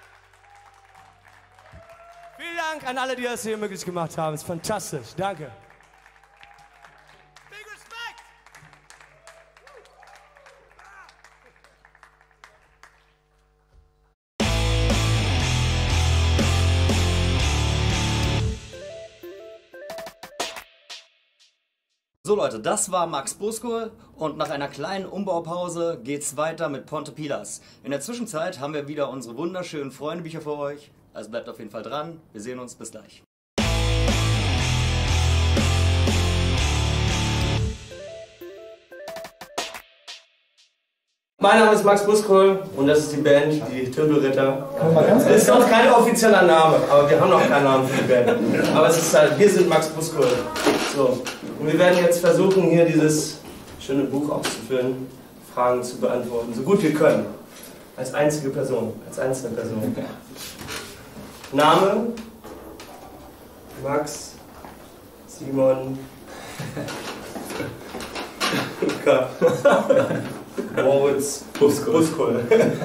Vielen Dank an alle, die das hier möglich gemacht haben. Es ist fantastisch. Danke. Big respect! So Leute, das war Max Buskul und nach einer kleinen Umbaupause geht's weiter mit Ponte Pilas. In der Zwischenzeit haben wir wieder unsere wunderschönen Freundebücher für euch. Also bleibt auf jeden Fall dran. Wir sehen uns. Bis gleich. Mein Name ist Max Buskul und das ist die Band, die Tümpelritter. Das ist noch kein offizieller Name, aber wir haben noch keinen Namen für die Band. Aber es ist halt, wir sind Max Buskul. So. Und wir werden jetzt versuchen, hier dieses schöne Buch auszufüllen, Fragen zu beantworten, so gut wir können. Als einzige Person, als einzelne Person. Name, Max, Simon, Luca, Moritz, Buskul. Buskul.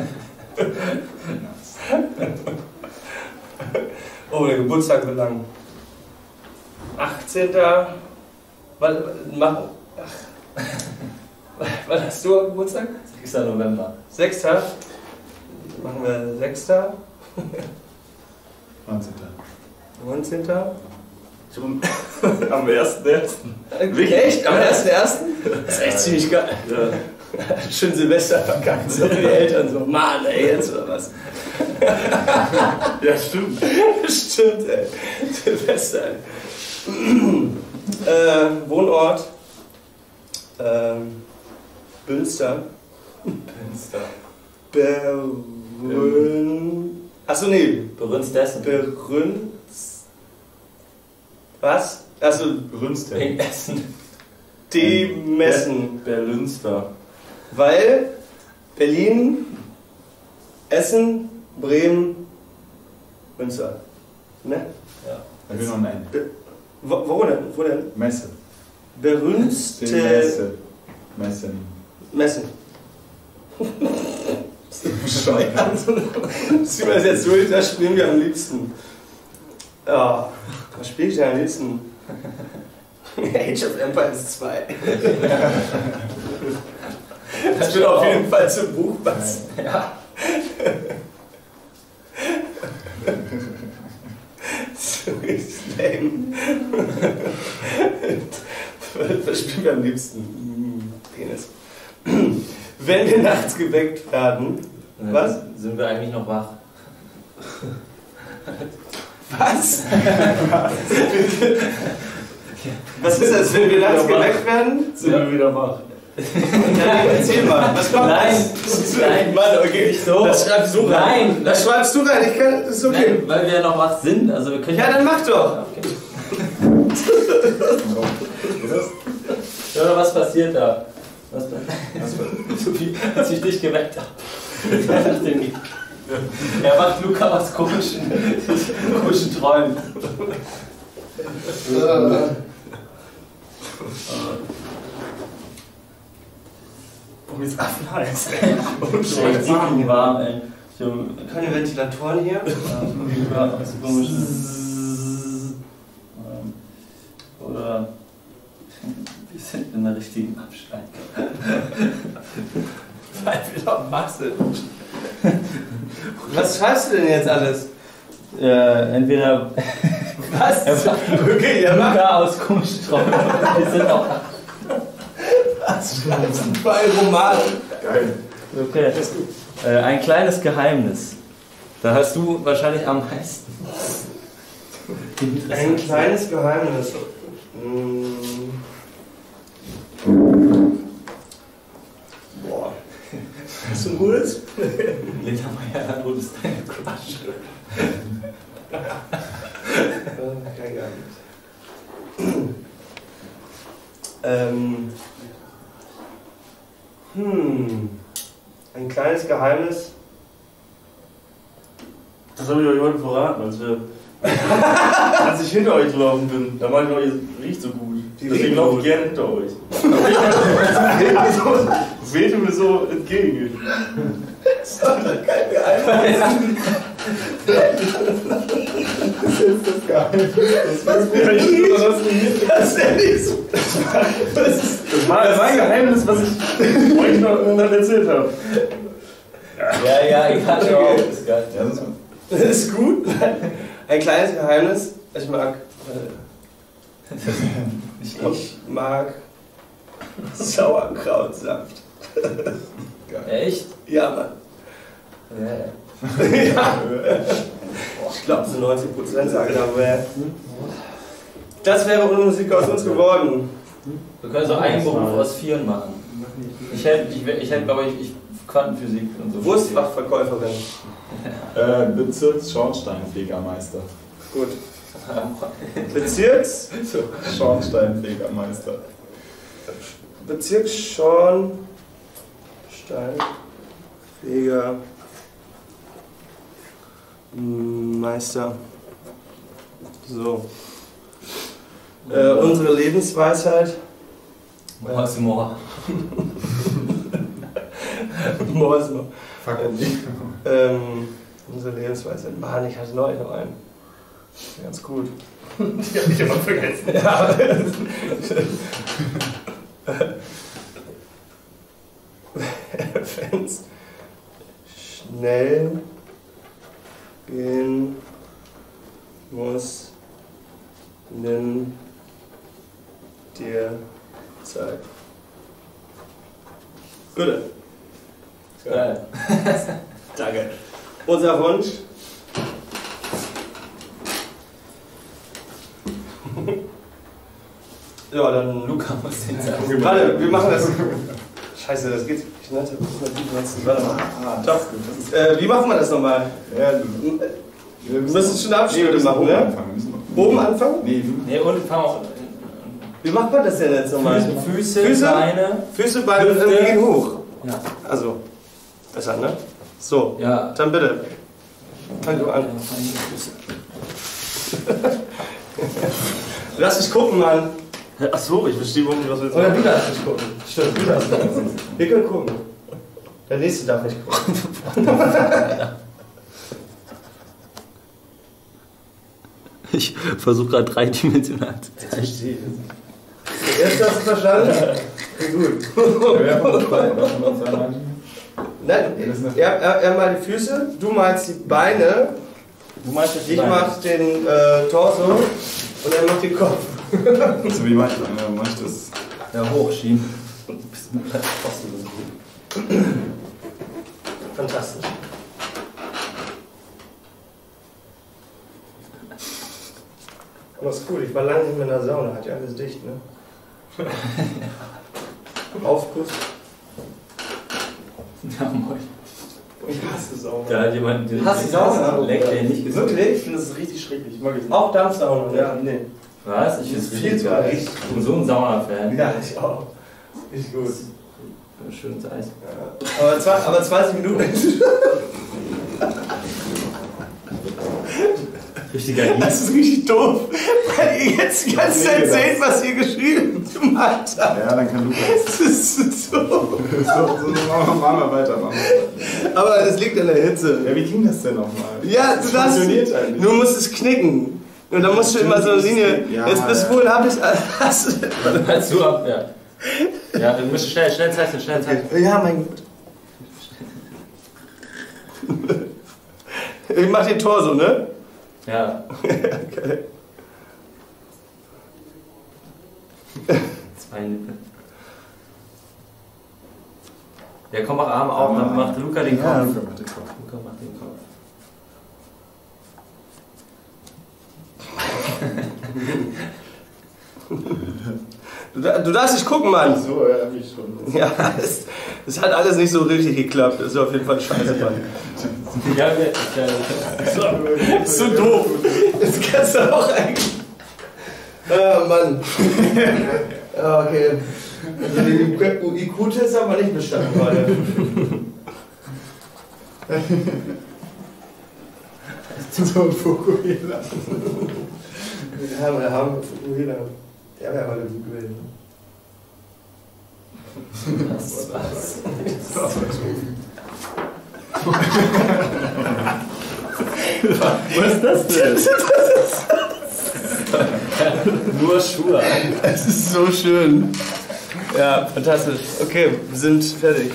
Oh, der Geburtstag wird lang. achtzehnter Wann, mach, ach. Wann hast du Geburtstag? sechster November. sechster Machen wir sechster neunzehnter neunzehnter Am ersten ersten Wirklich? Echt? Am ersten ersten Das ist echt ziemlich geil. Ja. Schön Silvester verkackt, so wie die Eltern so, Mann, ey, jetzt oder was? Ja, stimmt. Stimmt, ey. Silvester, ey. äh, Wohnort ähm, Bünster. Bünster. Berün. Achso, nee. Berünstessen. Berün. Was? Also. Berünster. In Essen. Die Messen. Berlünster. Weil Berlin, Essen, Bremen, Münster. Ne? Ja. Ich will noch nein. Wo, wo denn? Wo denn? Messe. Berühmtste Messe. Messen. Messen. Bescheuert. Zieh mal das jetzt durch, das spielen wir am liebsten. Ja, was spiele ich denn am liebsten? Age of Empires zwei. Das wird auf jeden Fall zum Buch passen. Ja. So richtig lame. Was spielen wir am liebsten? Penis. Wenn wir nachts geweckt werden. Was? Sind wir eigentlich noch wach? Was? Was ist das, wenn wir nachts geweckt werden? Sind wir wieder wach? Ja, erzähl mal, was kommt Nein, das? nein, Mann, okay. nicht so. Das schreibst du rein. Nein. Das schreibst du rein, ich kann, das ist okay. Nein, weil wir ja noch wach sind. Also wir können Ja, dann mach doch. Okay. Oder was passiert da? Was, so wie als ich dich geweckt habe. Er macht Luca aus komischen, komischen Träumen. Warum ist Affenhals? Echt warm, ey. So, Keine Ventilatoren hier? ja, was komisch. Oder wir sind in der richtigen Abschlag. Weil wir doch wach sind. Was schreibst du denn jetzt alles? Äh, entweder Was? Okay, ja, mach. Luca aus komischen Träumen. Wir sind auch. Was schreibst du bei Romanen? Geil. Okay. Äh, ein kleines Geheimnis. Da hast du wahrscheinlich am meisten. Ein kleines Geheimnis. Hm. Boah. Hast du ein gutes? Lena Meyer-Landrut ist deine Crush. Kein Geheimnis. ähm. Hm. Ein kleines Geheimnis. Das habe ich euch heute verraten, als, wir, als ich hinter euch gelaufen bin. Da meinte ich euch, es riecht so gut. Deswegen laufe ich gerne hinter euch. Das wehte mir so entgegen. Das ist doch kein Geheimnis. Das ist das Geheimnis. Das ist ja nicht so. Das war mein Geheimnis, was ich euch noch erzählt habe. Ja, ja, ich hatte auch. Das ist geil. Ja, das ist gut. Ein kleines Geheimnis. Ich mag. Ich mag Sauerkrautsaft. Echt? Ja, Mann. Ja, ja. Ja. Ich glaube, so neunzig Prozent sagen aber. Das wäre ohne Musik aus uns geworden. Wir können so einen Beruf aus vieren machen. Ich hätte, ich, ich hätte glaube ich, ich, Quantenphysik und so. Wurstfachverkäuferin. Äh, Bezirks-Schornsteinfegermeister. Gut. Bezirks. Schornsteinfegermeister. Bezirks Schornsteinfeger. Meister. So. Äh, unsere Lebensweisheit. More is more. More is more. Ähm, unsere Lebensweisheit. Mann, ich hatte neulich noch einen. Ganz gut. Die hab ich immer vergessen. Ja. Wenn's schnell gehen muss, nimm dir Zeit. Gute. Geil. Danke. Unser Wunsch. Ja, dann Luca muss den sagen. Warte, wir machen das. Scheiße, das geht nicht. Ne? Warte mal. Ah, Top. Äh, wie machen wir das nochmal? Ja, wir müssen schon Abschnitte nee, machen, ne? Anfangen. Oben anfangen? Nee, du. Nee, und fangen auch. Wie macht man das denn jetzt nochmal? Füße, Füße, Füße, Beine. Füße, Beine und wir gehen hoch. Ja. Also, besser, ne? So, ja. Dann bitte. Fang du an. Lass mich gucken, Mann. Achso, ich verstehe überhaupt nicht, was wir jetzt machen. Oder du darfst nicht gucken. Stimmt, du darfst nicht gucken. Wir können gucken. Der nächste darf nicht gucken. Ich versuche gerade dreidimensional zu zeigen. Ich verstehe. Jetzt hast du verstanden? Gut. Nein, er, er, er malt die Füße, du malst die Beine, du malst die ich Beine. mach den äh, Torso und er macht den Kopf. So wie mach ich, äh, mach ich das? Ja, hochschieben. Du bist mit der Post oder so. Fantastisch. Aber ist cool, ich war lange nicht mehr in der Sauna, hat ja alles dicht, ne? Aufguss. Ja, moin. Ich hasse Sauna. Da hat jemand den Hast du Sauna? Leck, der nicht gesehen. Wirklich? Ich finde das richtig schrecklich. Ich mag es nicht. Auch Dampfsauna? Ja, nee. Was? Ich finde es viel viel zu zu geil. Ich bin so ein Sauna-Fan. Ja, ich auch. Richtig gut. Schönes Eis. Ja. Aber, zwei, aber zwanzig Minuten. Richtiger Eis. Das ist richtig doof, weil ihr jetzt die ganze Zeit seht, was ihr geschrieben gemacht habt. Ja, dann kann Lukas. Das ist so. So, so machen wir weiter. Machen wir. Aber es liegt an der Hitze. Ja, wie ging das denn nochmal? Ja, du das darfst. funktioniert eigentlich. Du musst es knicken. Und dann musst du immer so eine Linie. Ja, jetzt bis ja. wohin habe ich. Hast du. Als du ab, ja. Ja, du musst schnell, schnell zeichnen, schnell zeichnen. Ja, mein Gott. Ich mach den Torso, ne? Ja. Okay. Zwei Lippen. Ja, komm, mach Arme auf, dann macht Luca den Kopf. Ja, Luca Luca macht den Kopf. macht den Kopf. Du, du darfst nicht gucken, Mann. So, ja, hab ich schon. Ja, das, das hat alles nicht so richtig geklappt. Das ist auf jeden Fall scheiße, Mann. Ja, ja, ja. So doof. Das kannst du auch eigentlich. Ah, Mann. Ja, okay. Also den I Q-Test haben wir nicht bestanden, Leute. So ein Fukuhila. Wir haben, wir haben Fukuhila. Der wäre mal gut gewesen. Was? Was? Was ist das denn? Nur Schuhe. Es ist so schön. Ja, fantastisch. Okay, wir sind fertig.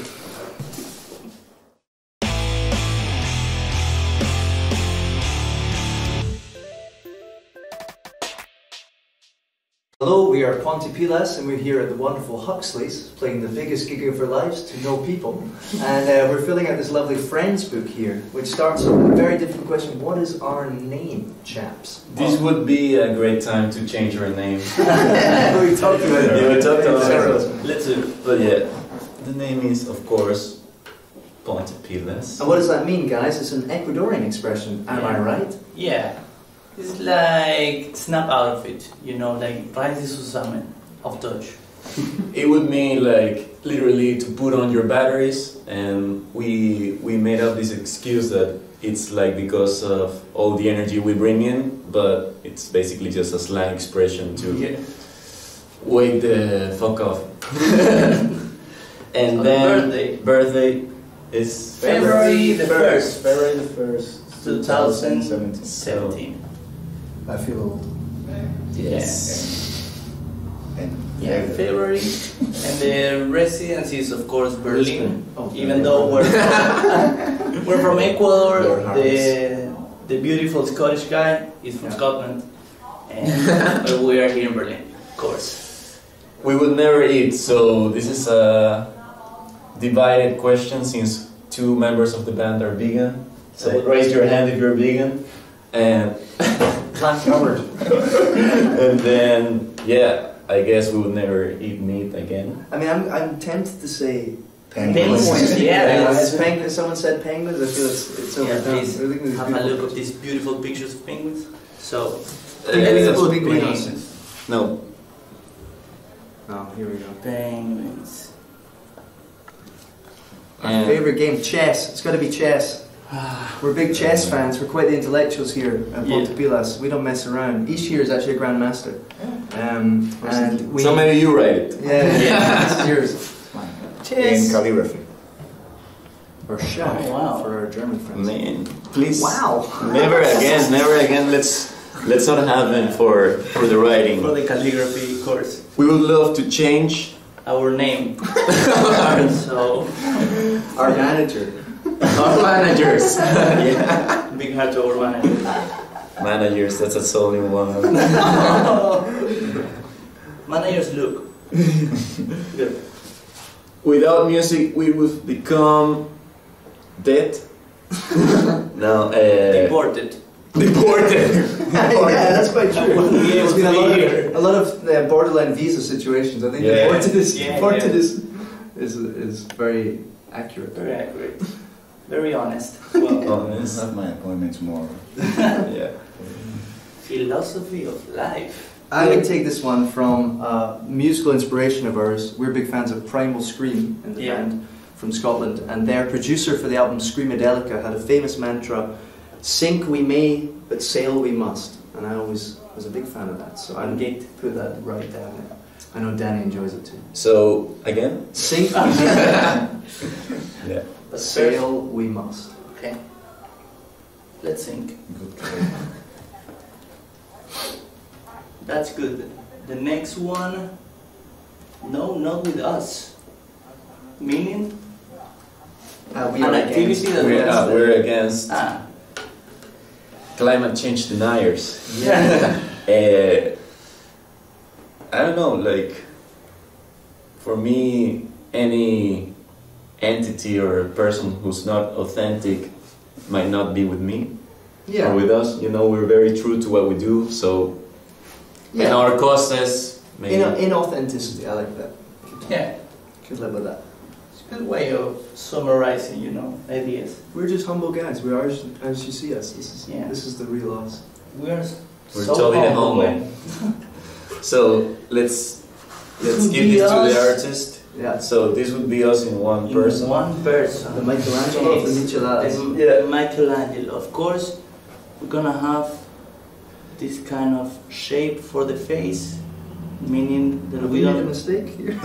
Hello, we are Ponte Pilas and we're here at the wonderful Huxley's playing the biggest gig of our lives to know people. And uh, we're filling out this lovely Friends book here, which starts off with a very different question. What is our name, chaps? This would be a great time to change your name. We talked about it. Yeah, we talked about Yeah. it. Let's do it. But yeah, the name is, of course, Ponte Pilas. And what does that mean, guys? It's an Ecuadorian expression, am I right? Yeah. It's like snap out of it, you know, like reiß dich zusammen auf Deutsch. It would mean like literally to put on your batteries, and we we made up this excuse that it's like because of all the energy we bring in, but it's basically just a slang expression to Yeah. wake the fuck off. And On then birthday. birthday is February the first, February the first, two thousand seventeen. seventeen. I feel old. Yes. And Yeah, February. And the residency is of course Berlin. Oh, Even though we're from, we're from Ecuador, Lord the the beautiful Scottish guy is from Scotland, and but we are here in Berlin, of course. We would never eat, so this is a divided question since two members of the band are vegan. So raise your hand if you're vegan. And Plant covered. and then yeah, I guess we would never eat meat again. I mean, I'm, I'm tempted to say Penguins, penguins. yeah. Has penguins, someone said penguins? I feel it's, it's Yeah, overdone. please I think it's have a beautiful. look at these beautiful pictures of penguins. So, Uh, Penguins, penguins. penguins. No. Oh, here we go. Penguins. Our And favorite game, chess. It's got to be chess. We're big chess fans. We're quite the intellectuals here at Yeah. Ponte Pilas. We don't mess around. Ish here is actually a grandmaster. Um, and we, so maybe you write it. yeah, yeah, it's yours. in Chess calligraphy. or Schach Oh, wow. for our German friends. Man, please. Wow. Never again, never again. Let's let's not have it for for the writing. For the calligraphy course. We would love to change Our name. So, Our manager. our managers. Yeah. big heart to our manager. Managers, that's a solid one. Managers look. Good. Without music, we would become dead. No, uh, Deported. deported. Yeah, that's quite true. Yeah, There's been a lot here. of, a lot of uh, borderline visa situations. I think Yeah. deported is Yeah, deported yeah. is, is is very accurate. Very accurate. Very honest. Well, I Honest. have my appointment tomorrow. Yeah. philosophy of life. I'm going to take this one from uh, musical inspiration of ours. We're big fans of Primal Scream in the Yeah. band from Scotland, and their producer for the album Screamadelica had a famous mantra: "Sink we may, but sail we must." And I always was a big fan of that, so I'm going to put that right down there. I know Danny enjoys it too. So again. Sink we may, Yeah. but sail we must. Okay. Let's think. Good. That's good. The next one. No, not with us. Meaning Uh, we an are activity against- that We're, was uh, we're against ah climate change deniers. yeah. Uh, I don't know, like, for me, any entity or person who's not authentic might not be with me Yeah. or with us. You know, we're very true to what we do, so, and Yeah. our causes maybe. In, inauthenticity, I like that. Yeah. Could live with that. It's a good way of summarizing, you know, ideas. We're just humble guys. We are as, as you see us. This is Yeah. this is the real us. We're, We're so totally humble, humble. man. So let's let's Could give be this to the us. artist. Yeah. So this would be us in one In person. One person. The Michelangelo of the Yes. Micheladas. The- Yeah, Michelangelo. Of course, we're gonna have this kind of shape for the face, meaning that Have we we made a don't. mistake here?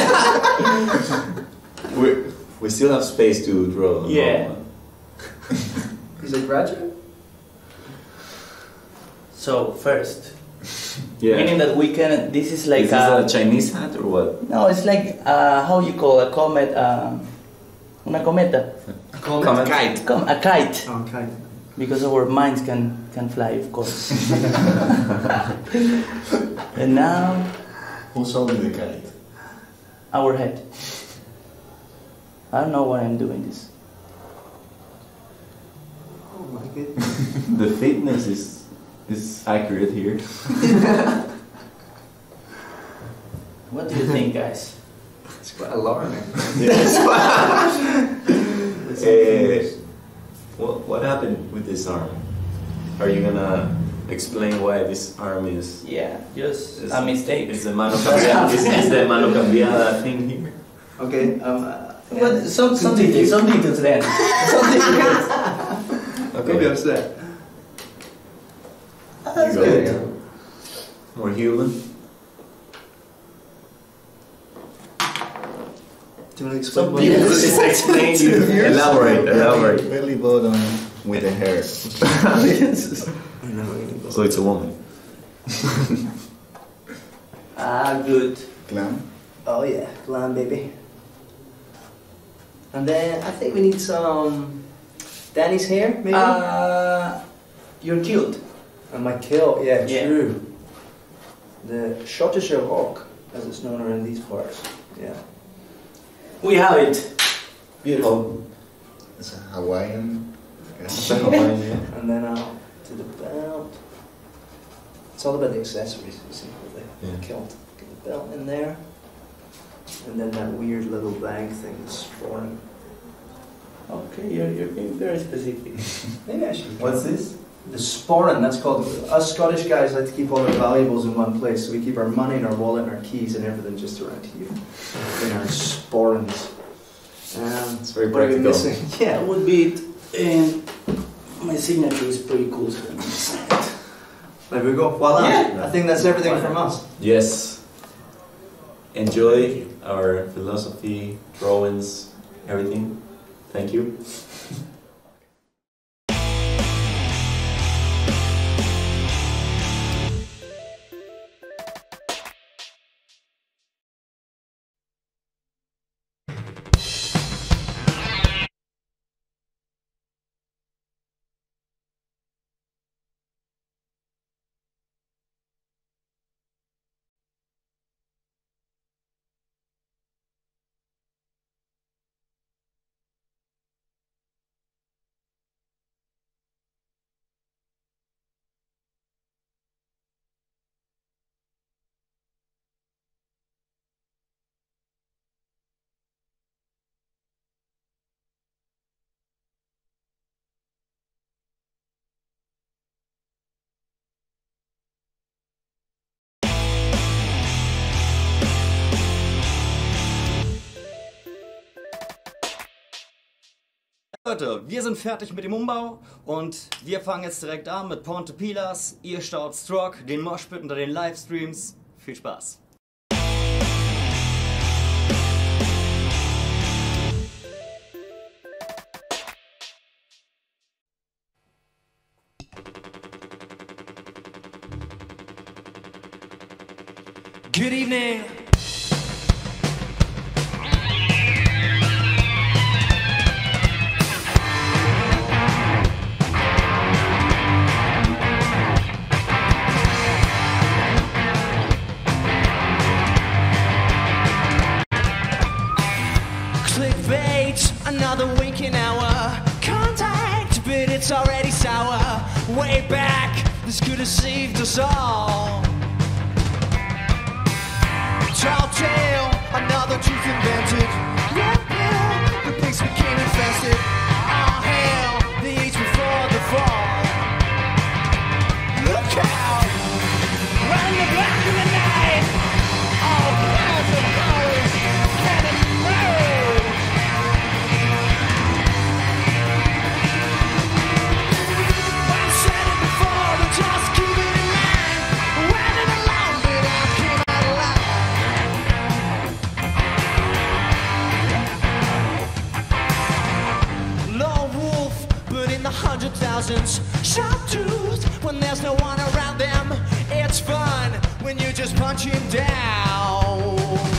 We we still have space to draw. on Yeah. one. He's a graduate? So first, Yeah. meaning that we can. This is like Is this a, a Chinese hat or what? no, it's like uh, how you call a comet. Uh, una cometa. Comet. Kite. Com- a kite. Okay. Because our minds can, can fly, of course. And now, Who's holding the kite? our head. I don't know why I'm doing this. Oh my goodness. The fitness is is accurate here. What do you think, guys? It's quite alarming. Eh, what what happened with this arm? Are you gonna explain why this arm is? Yeah, just is a mistake. Is the mano cambiada? is, is the mano cambiada thing here? Okay, um, uh, What, some, some details, some details then. Some details. maybe I'm sad. You got it. More human. Do you want to explain Some what people it is? just explain you. Elaborate, elaborate. Belly button with the hair. So it's a woman. Ah, good. Glam. Oh yeah, glam baby. And then I think we need some Danny's hair, maybe? Uh, you're killed. and my kill, yeah, Yeah. true. The Schottische Rock, as it's known around these parts. Yeah. We have it. Beautiful. It's a Hawaiian. It's a Hawaiian, yeah. And then I'll do the belt. It's all about the accessories, you see, with the Yeah. kilt. Get the belt in there. And then that weird little bag thing that's foreign. Okay, you're, you're being very specific. Maybe I should. What's this? The sporran, that's called. Us Scottish guys like to keep all our valuables in one place, so we keep our money and our wallet and our keys and everything just around here. In our sporrans. Um, It's very what are we practical. missing? Yeah. That would be it. And my signature is pretty cool, so I'm excited. There we go. Voila. Yeah. I think that's everything from us. Yes. Enjoy our philosophy, drawings, everything. Thank you. Leute, wir sind fertig mit dem Umbau und wir fangen jetzt direkt an mit Ponte Pilas. Ihr staut Strock, den Moshpit unter den Livestreams. Viel Spaß! Good evening. Clickbait, another winking hour. Contact, but it's already sour. Way back, this could have saved us all. tall tale, another truth invented. Red pill, the place became infested. All hail, the age before the fall. Look out, run the black of the night. All kinds of colors, cannon road. I've said it before, but just keep it in mind. When in the long bit I came out alive. Lone wolf, but in the hundred thousands. Sharp tooth, when there's no one around them. It's fun when you just punch him down.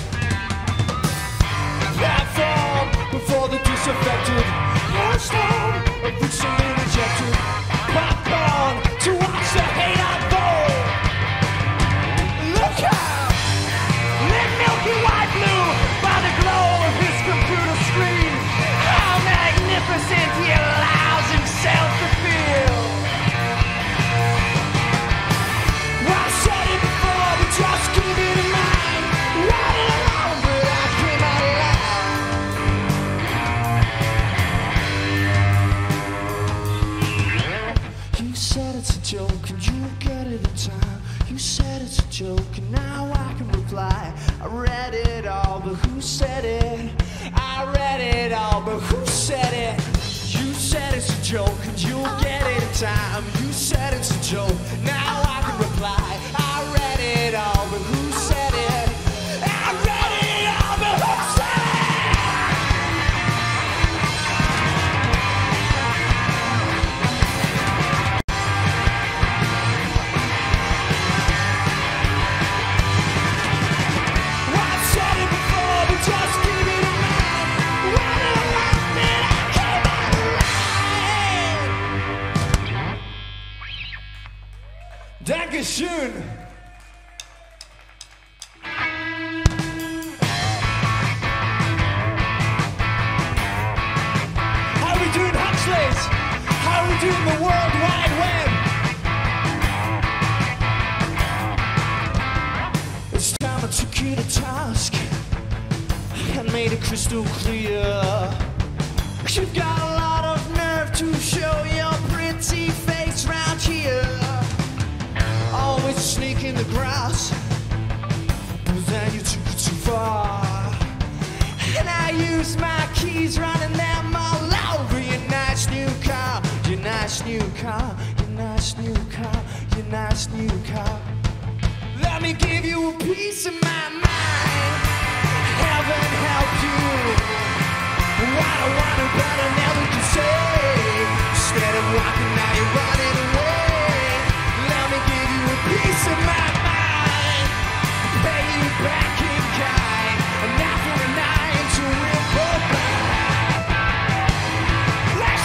Platform before the disaffected. Lost home, officially rejected. Popcorn to watch the hate unfold. Look out! Lit milky white blue by the glow of his computer screen. How magnificent he allows himself to feel. I've said it before, but just keep it in mind. Riding along, but I came out alive. You said it's a joke, and you'll get it in time. You said it's a joke, and now I can reply. I read it all, but who said it? I read it all, but who said it? You said it's a joke, and you'll get it in time. You said it's a joke, now I can reply. I read it all, but who said it? I read it all, but who said it? I've said it before, but just keep it in mind. When I left it, I came out alive. Dankeschön. How we doing, Huxleys? How we doing the World Wide Web? It's time I took you to task and made it crystal clear. You've got a lot of nerve to show your pretty face round here. Always sneak in the grass, but then you took it too far. And I used my keys running them all over your nice new car. Your nice new car, your nice new car, your nice new car. Let me give you a piece of my mind. Heaven help you. What I wanted, but I never could say. Instead of walking, now you're running away. Let me give you a piece of my mind. Pay you back in kind. And now for a night until we're both back. Let's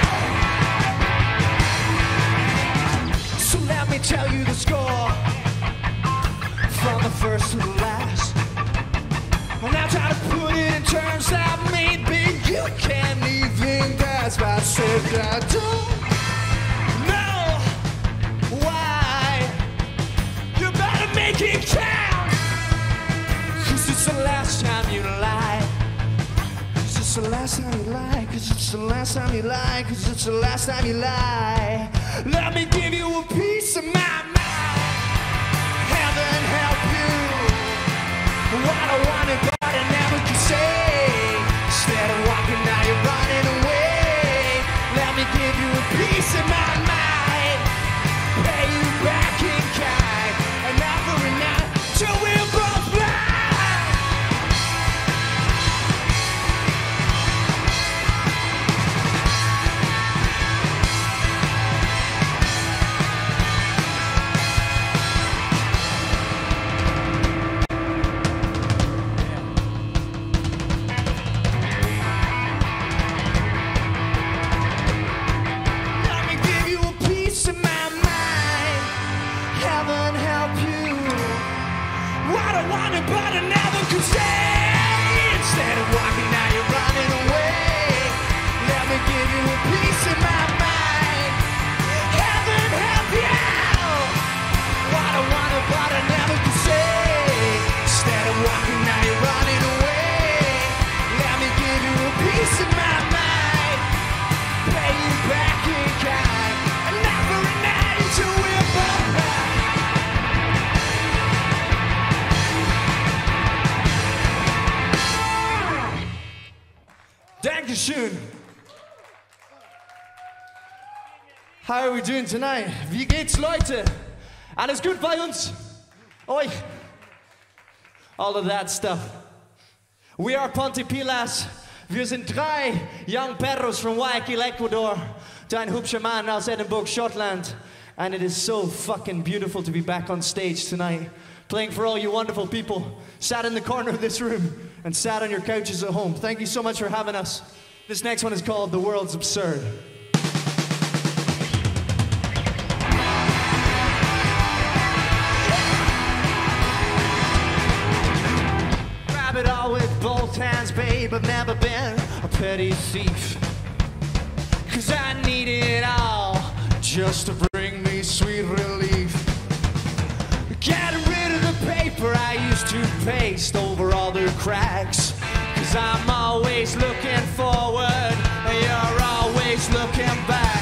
go! So let me tell you the score. From the first to the last. And I'll try to put it in terms that maybe you can't even grasp. I said I don't know why. You better make it count. Cause it's the last time you lie. Cause it's the last time you lie. Cause it's the last time you lie. Cause it's the last time you lie. Let me give you a piece of my mind. Heaven help you. What I wanted, but I never could say. Instead of walking, now you're running away. Let me give you a piece of my mind. Pay you back in kind. And now for a night, till we're both blind. Dankeschön. How are we doing tonight? Wie geht's, Leute? Alles gut bei uns? Euch? All of that stuff. We are Ponte Pilas. Wir sind drei young perros from Guayaquil, Ecuador. Dein hübscher Mann aus Edinburgh, Scotland. And it is so fucking beautiful to be back on stage tonight, playing for all you wonderful people sat in the corner of this room and sat on your couches at home. Thank you so much for having us. This next one is called The World's Absurd. Grab it all with both hands, babe. I've never been a petty thief, 'cause I need it all just to bring me sweet relief. Get rid of the paper I used to paste over all the cracks, 'cause I'm always looking forward and you're always looking back.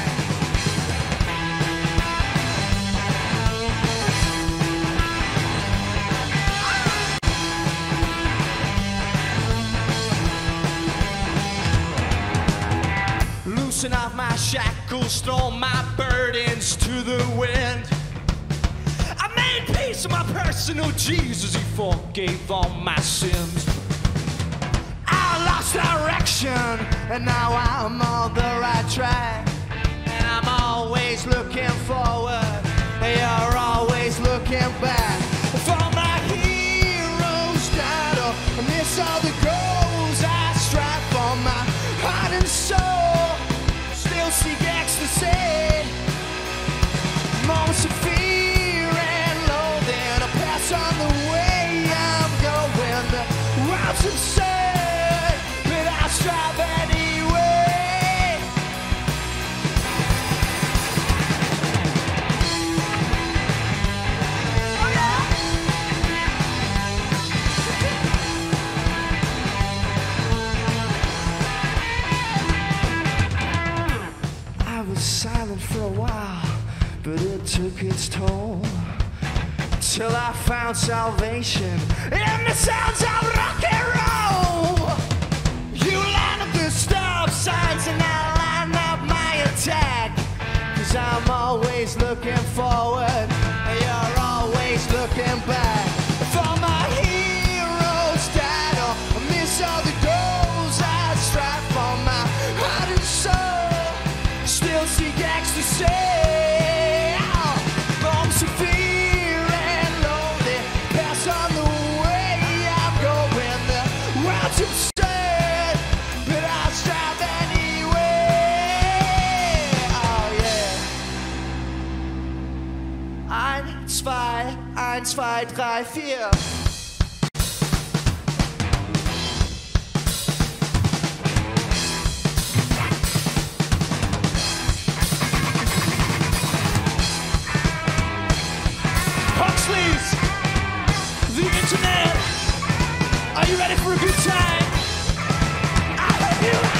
Loosen off my shackles, throw my burdens to the wind. I made peace with my personal Jesus, he forgave all my sins. I lost direction, and now I'm on the right track. And I'm always looking forward, and you're always looking back. For my heroes died up, and this all the goals I strive for my heart and soul. Still seek ecstasy, moments of fear and loathing. I pass on the way I'm going. The world's absurd, but I strive anyway. Oh yeah! I was silent for a while, but it took its toll, till I found salvation in the sounds of rock and roll. You line up the stop signs and I line up my attack, 'cause I'm always looking forward and you're always looking back. For my heroes died, I miss all the goals I strive for my heart and soul. Still seek ecstasy. Bombs of fear and lonely. Pass on the way I'm going. The world's absurd, but I'll strive anyway. Oh yeah. Ein, zwei, eins, zwei, drei, vier. Huxleys, the internet. Are you ready for a good time? I hope you are.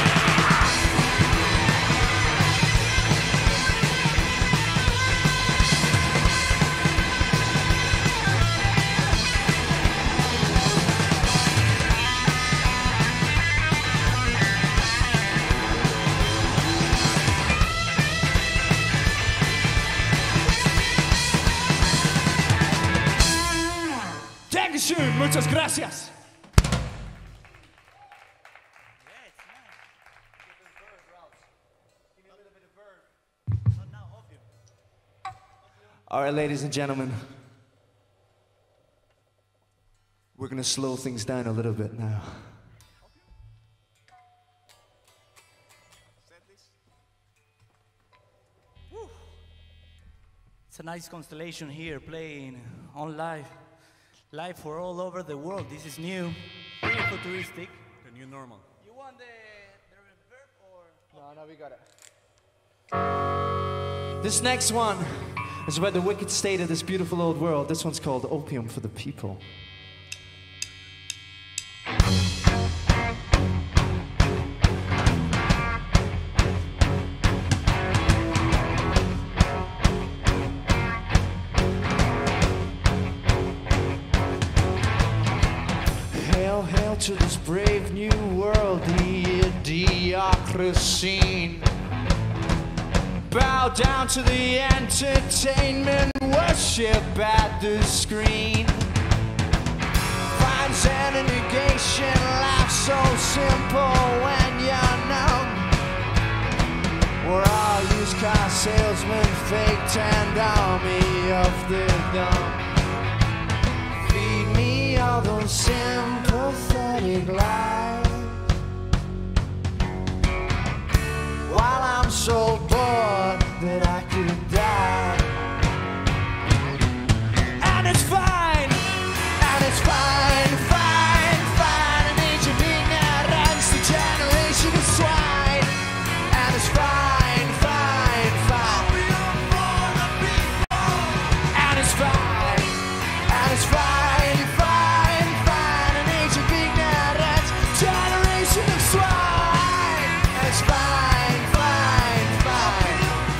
Dankeschön, muchas gracias. All right, ladies and gentlemen, we're going to slow things down a little bit now. It's a nice constellation here, playing on live, live for all over the world. This is new, pretty futuristic. The new normal. You want the, the reverb or? No, no, we got it. This next one is about the wicked state of this beautiful old world. This one's called Opium for the People. Hail, hail to this brave new world, D D mediocrity. Bow down to the entertainment, worship at the screen. Finds and negation, life so simple when you're numb. We're all used car salesmen, faked and army of the dumb. Feed me all those sympathetic lies while I'm so bored that I could die. And it's fine, and it's fine, fine, fine. An age of ignorance, the generation of swine. And it's fine, fine, fine. And it's fine, and it's fine, fine, fine. An age of ignorance, generation of swine. And it's fine, fine, fine.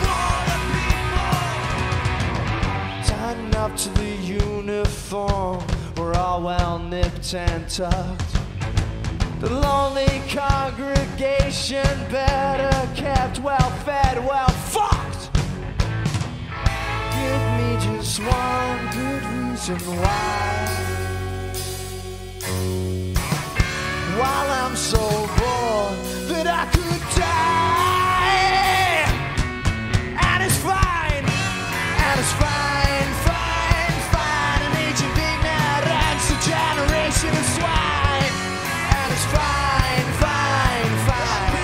Tighten up to the uniform, we're all well nipped and tucked. The lonely congregation, better kept, well fed, well fucked. Give me just one good reason why, while I'm so bored that I could die. And it's fine, and it's fine, fine, fine. An age of ignorance, a generation of swine. And it's fine, fine, fine.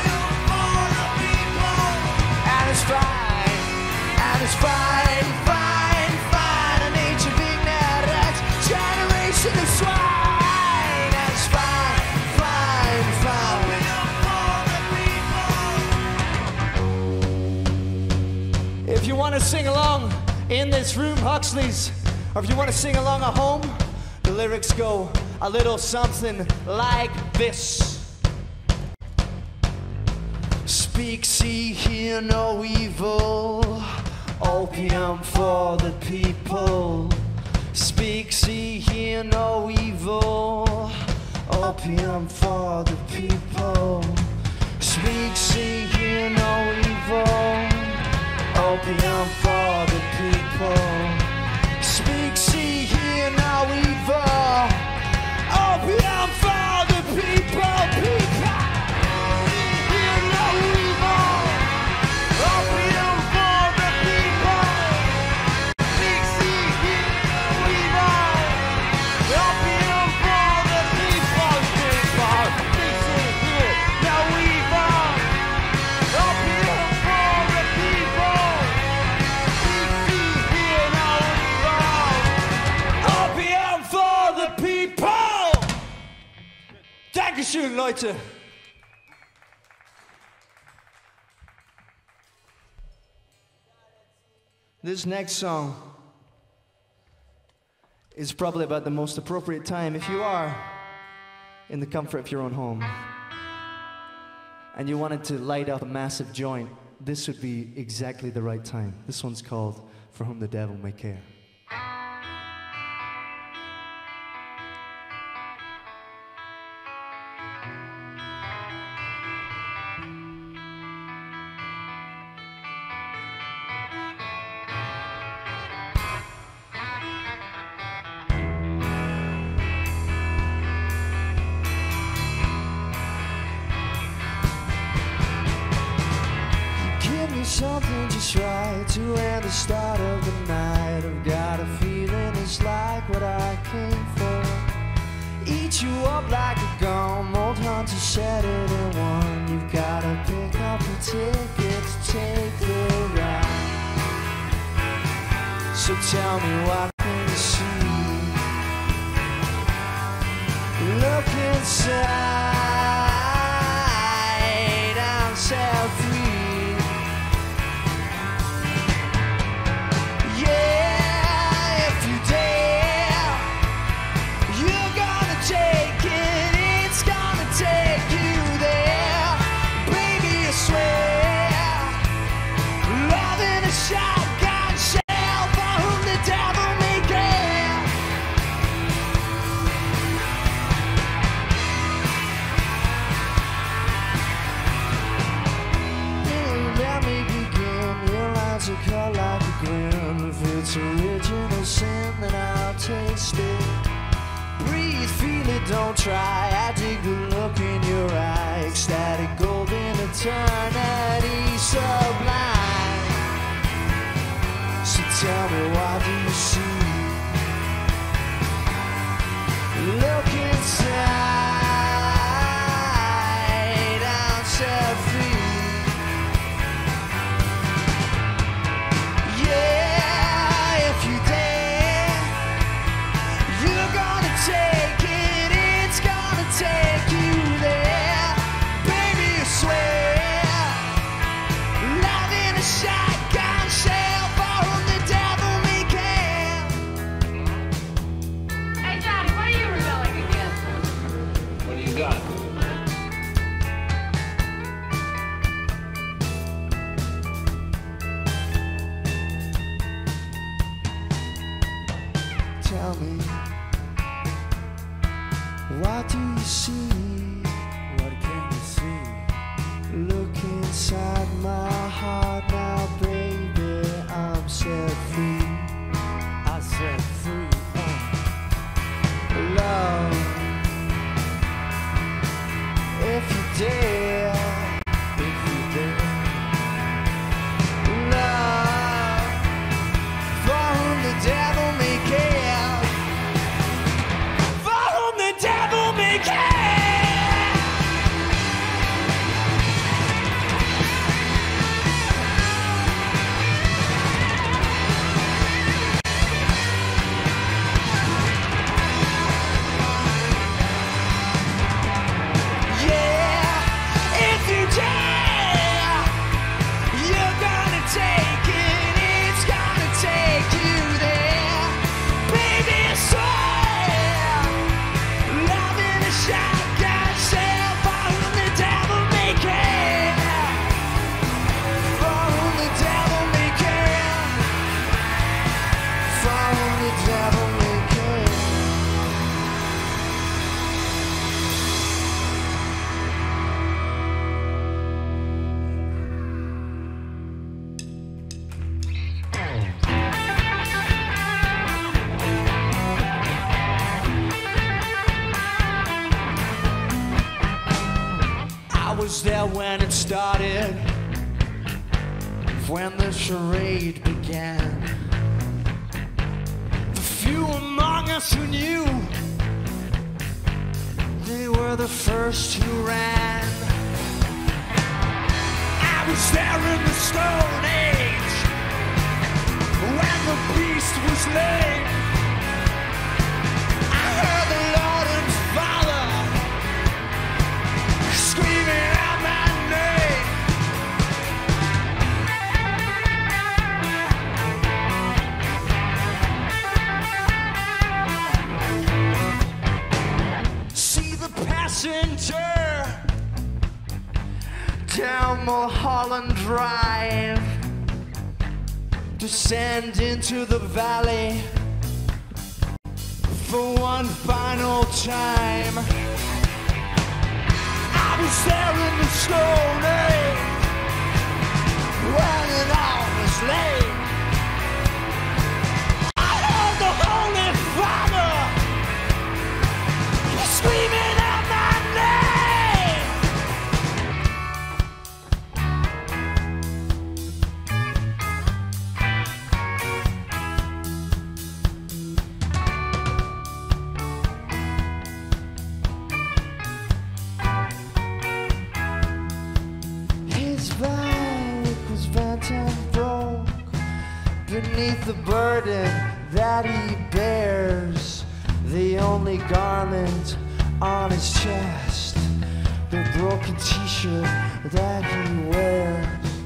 And it's fine, and it's fine, fine, fine. An age of ignorance, generation of swine. And it's fine, fine, fine. If you want to sing along in this room, Huxley's, or if you want to sing along at home, the lyrics go a little something like this. Speak, see, hear no evil, opium for the people. Speak, see, hear no evil, opium for the people. Speak, see, hear no evil, opium for the people. Speak, see, hear no evil, opium for the people. People, hear no evil, opium for the people. Speak, see, hear no evil, opium for the people. People, speak, see, hear no evil, opium for the people. Speak, see, hear no evil, opium for the people. Dankeschön, Leute. This next song is probably about the most appropriate time if you are in the comfort of your own home and you wanted to light up a massive joint. This would be exactly the right time. This one's called For Whom the Devil May Care. Give me something just right to end the start of the night. I've got a feeling it's like what I came for. Eat you up like a gum, old hunter said it in one. You've gotta pick up a ticket to take the ride. So tell me, what can you see? Look inside, I'm set free. Yeah, if you dare, you're gonna take it, it's gonna take you there. Baby, I swear, love in a shotgun shell, for whom the devil may care. don't try. I dig the look in your eye, ecstatic golden eternity sublime. So tell me, what do you see? Look inside, I'm set free. Yeah, if you dare, you're gonna take it, it's gonna take you there. Baby, I swear, love in a shotgun shell, far from the devil may care. Hey Johnny, what are you rebelling against? What do you got? Tell me, what do you see? What can you see? Look inside my heart now, baby, I'm set free. I set free. Uh. Love, if you dare, if you dare. Love, for whom the devil may care. For whom the devil may care. Yeah, if you dare, you're gonna take it, it's gonna take you there. Baby, I swear, love in a shotgun shell, for whom the devil may care. For whom the devil may care. For whom the devil may care. I was there when it started, when the charade began. The few among us who knew, they were the first who ran. I was there in the Stone Age, when the beast was laid. I heard the Lord and Father screaming out my name. See the passenger down Mulholland Drive, descend into the valley for one final time. I was there in the Stone Age, when it all was laid. I heard the Holy Father screaming out my name. His back was bent and broke beneath the burden that he bears. The only garment on his chest, the broken t-shirt that he wears.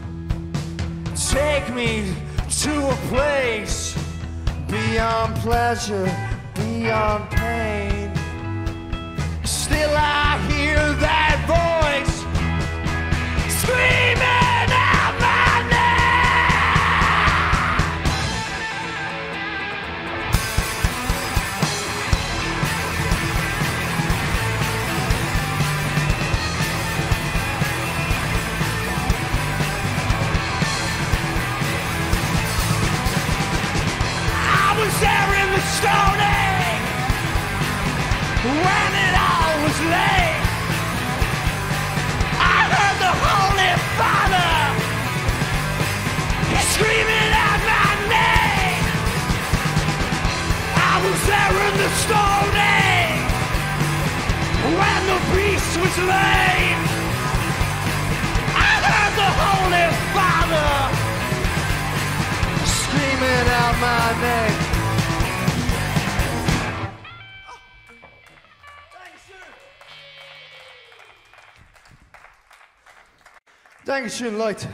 Take me to a place beyond pleasure, beyond pain. Still I hear that voice screaming out my I was there in the Stone Age, when it slain. I heard the Holy Father screaming out my name. Dankeschön, Leute.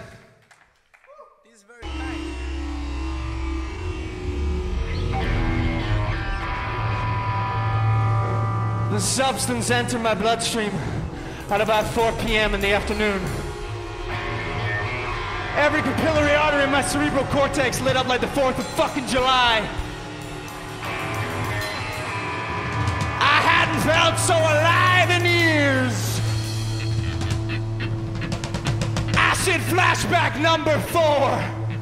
The substance entered my bloodstream at about four p m in the afternoon. Every capillary artery in my cerebral cortex lit up like the fourth of fucking July. I hadn't felt so alive in years. Acid flashback number four.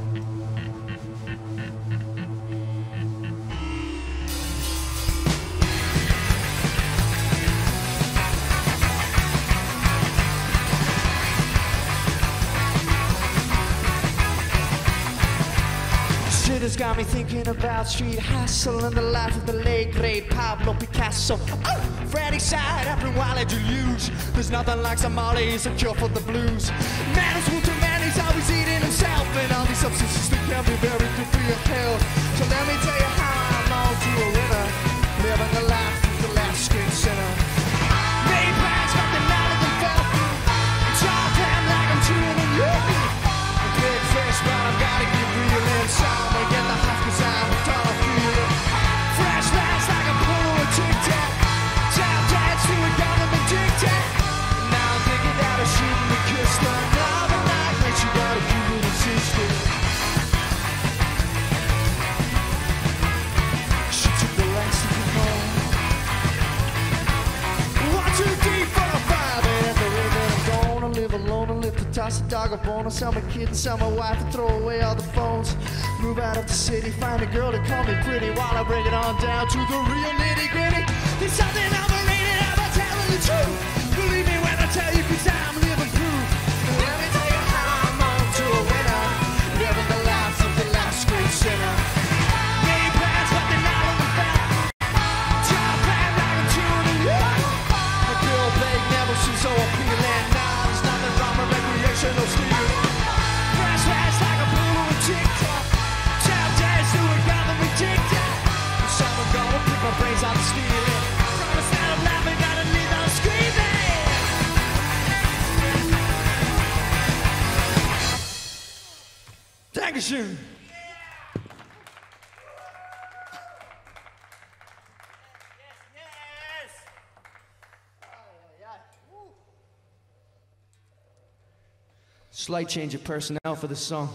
Shit has got me thinking about street hustle and the life of the late great Pablo Picasso. Oh, Freddy side after while I deluge. There's nothing like Somali, it's a cure for the blues. Man is wounded, man, he's always eating himself. And all these substances that can be very good for your health. So let me tell you how I'm on to a winner. Living the life of the last screen sinner. Made plans, got the night of the fell. It's all damn like I'm tuning you. Big fish, but I've gotta get real inside. Get the hot cause I'm a dog feeling. Fresh last like a pool of tic-tac. Tap dance to a government dictate. Now I'm thinking that I shouldn't have kissed another night. But you gotta keep it insistent. She took the last of the home. One, two, three, four, five. And the river I'm gonna live alone and live to toss a dog up on. Sell my kid and sell my wife and throw away all the phones. Move out of the city, find a girl to call me pretty while I bring it on down to the real nitty gritty. There's something overrated about telling the truth. Believe me when I tell you, cause I'm living proof. Let me tell you how I'm on to a winner. Living the life of the last great sinner. Made plans, but they're not on the back. Job bad like I'm tuning you. The bill bag never seems so appealing. Nah, there's nothing wrong with recreational stealing. Fresh last like a pool of tic-tac. Someone gonna pick my brains out and steal it. Promise that I'm laughing, gotta leave out screaming. Dankeschön. Slight change of personnel for this song.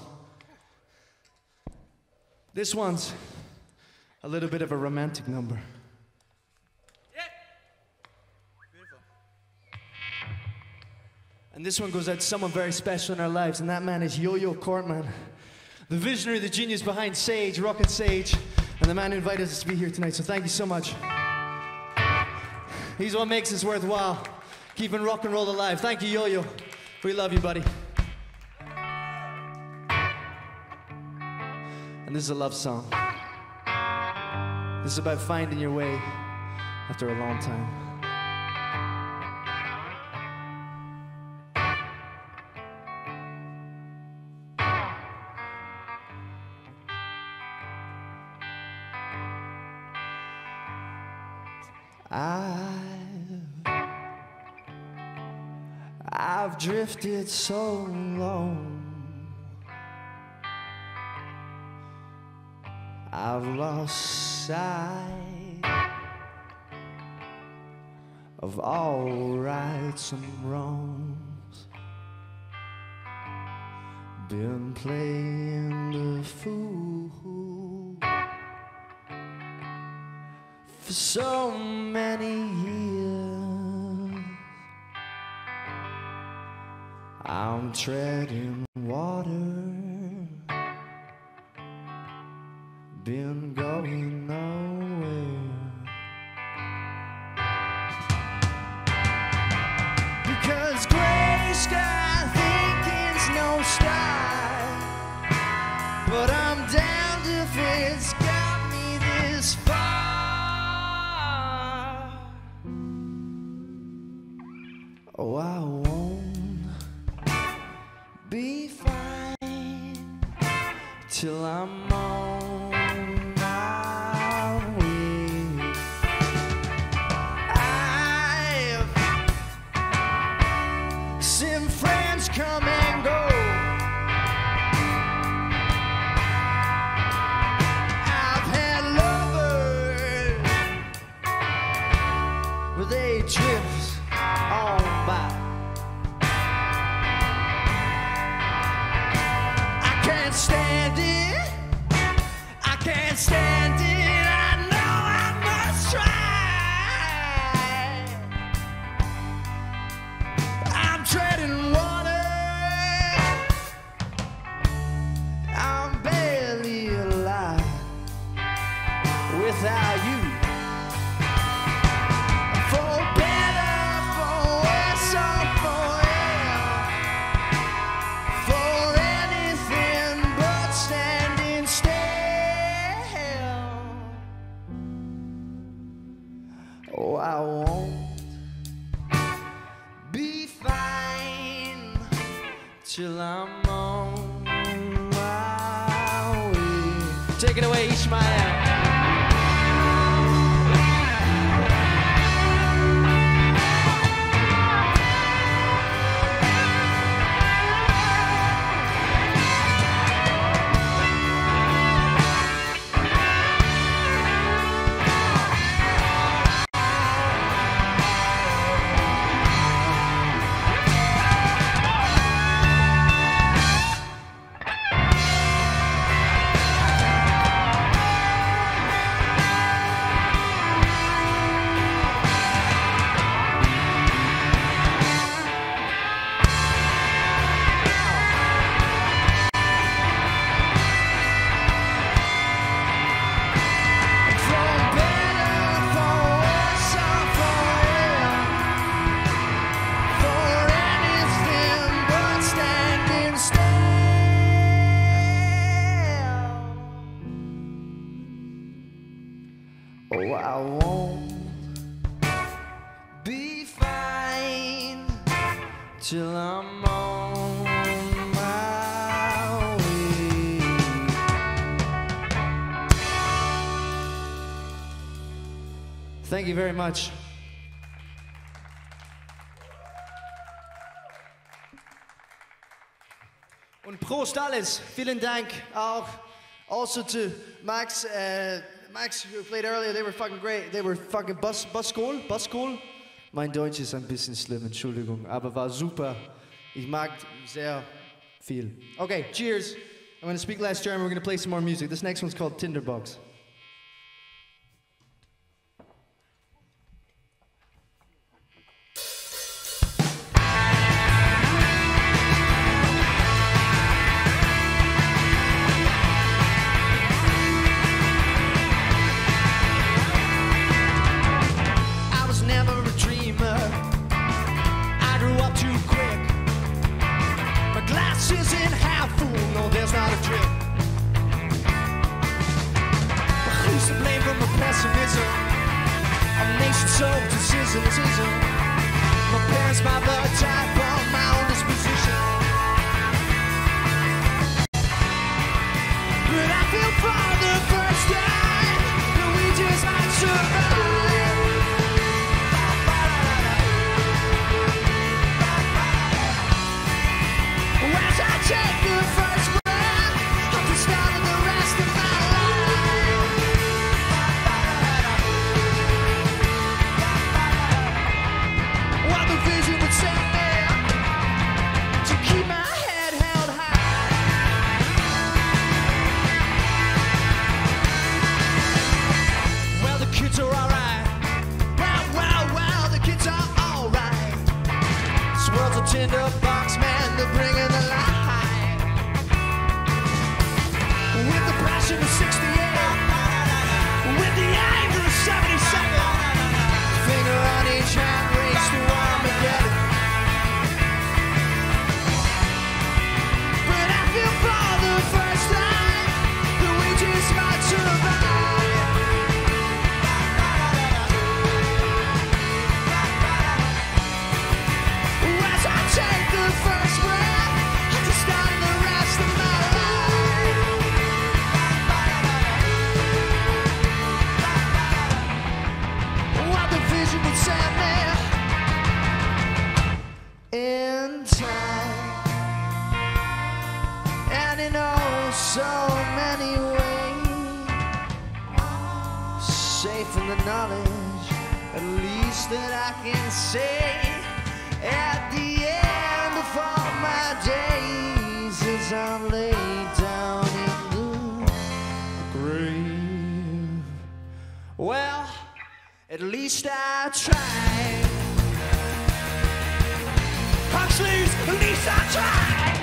This one's a little bit of a romantic number. Yeah. Beautiful. And this one goes out to someone very special in our lives, and that man is Yo-Yo Cortman, the visionary, the genius behind Sage, Rocket Sage, and the man who invited us to be here tonight. So thank you so much. He's what makes this worthwhile, keeping rock and roll alive. Thank you, Yo-Yo. We love you, buddy. And this is a love song. This is about finding your way after a long time. I've, I've drifted so long. I've lost sight of all rights and wrongs. Been playing the fool for so many years. I'm treading water. Been going nowhere. Because gray sky thinking's no style, but I'm damned if it's got me this far. Oh, be fine till I'm on my way. I've seen friends come and go. I've had lovers, but they drift on by. I can't stand it. I can't stand it. I know I must try. I'm treading water. I'm barely alive without you. For better, for worse, or for ill, for anything but standing still. Oh, I won't be fine till I'm on my way. Take it away, Ishmael. Oh, I won't be fine till I'm on my way. Thank you very much. Und Prost alles. Vielen Dank auch also to Max. Uh, Max, who played earlier, they were fucking great. They were fucking bus, bus cool, bus cool. Mein Deutsch ist ein bisschen schlimm, Entschuldigung, aber war super. Ich mag sehr viel. Okay, cheers. I'm gonna speak less German, we're gonna play some more music. This next one's called Tinderbox. Isn't half full, no, there's not a drip. But who's to blame for my pessimism? I'm nation soaked to scissors. My parents, my blood type, on my own disposition. But I feel for the first time that we just might survive. As I take the first breath of the start of the rest of my life, what the vision would say. in oh so many ways. Safe in the knowledge, at least that I can say, at the end of all my days, as I lay down in the grave. Well, at least I tried. Huxley's, at least I tried.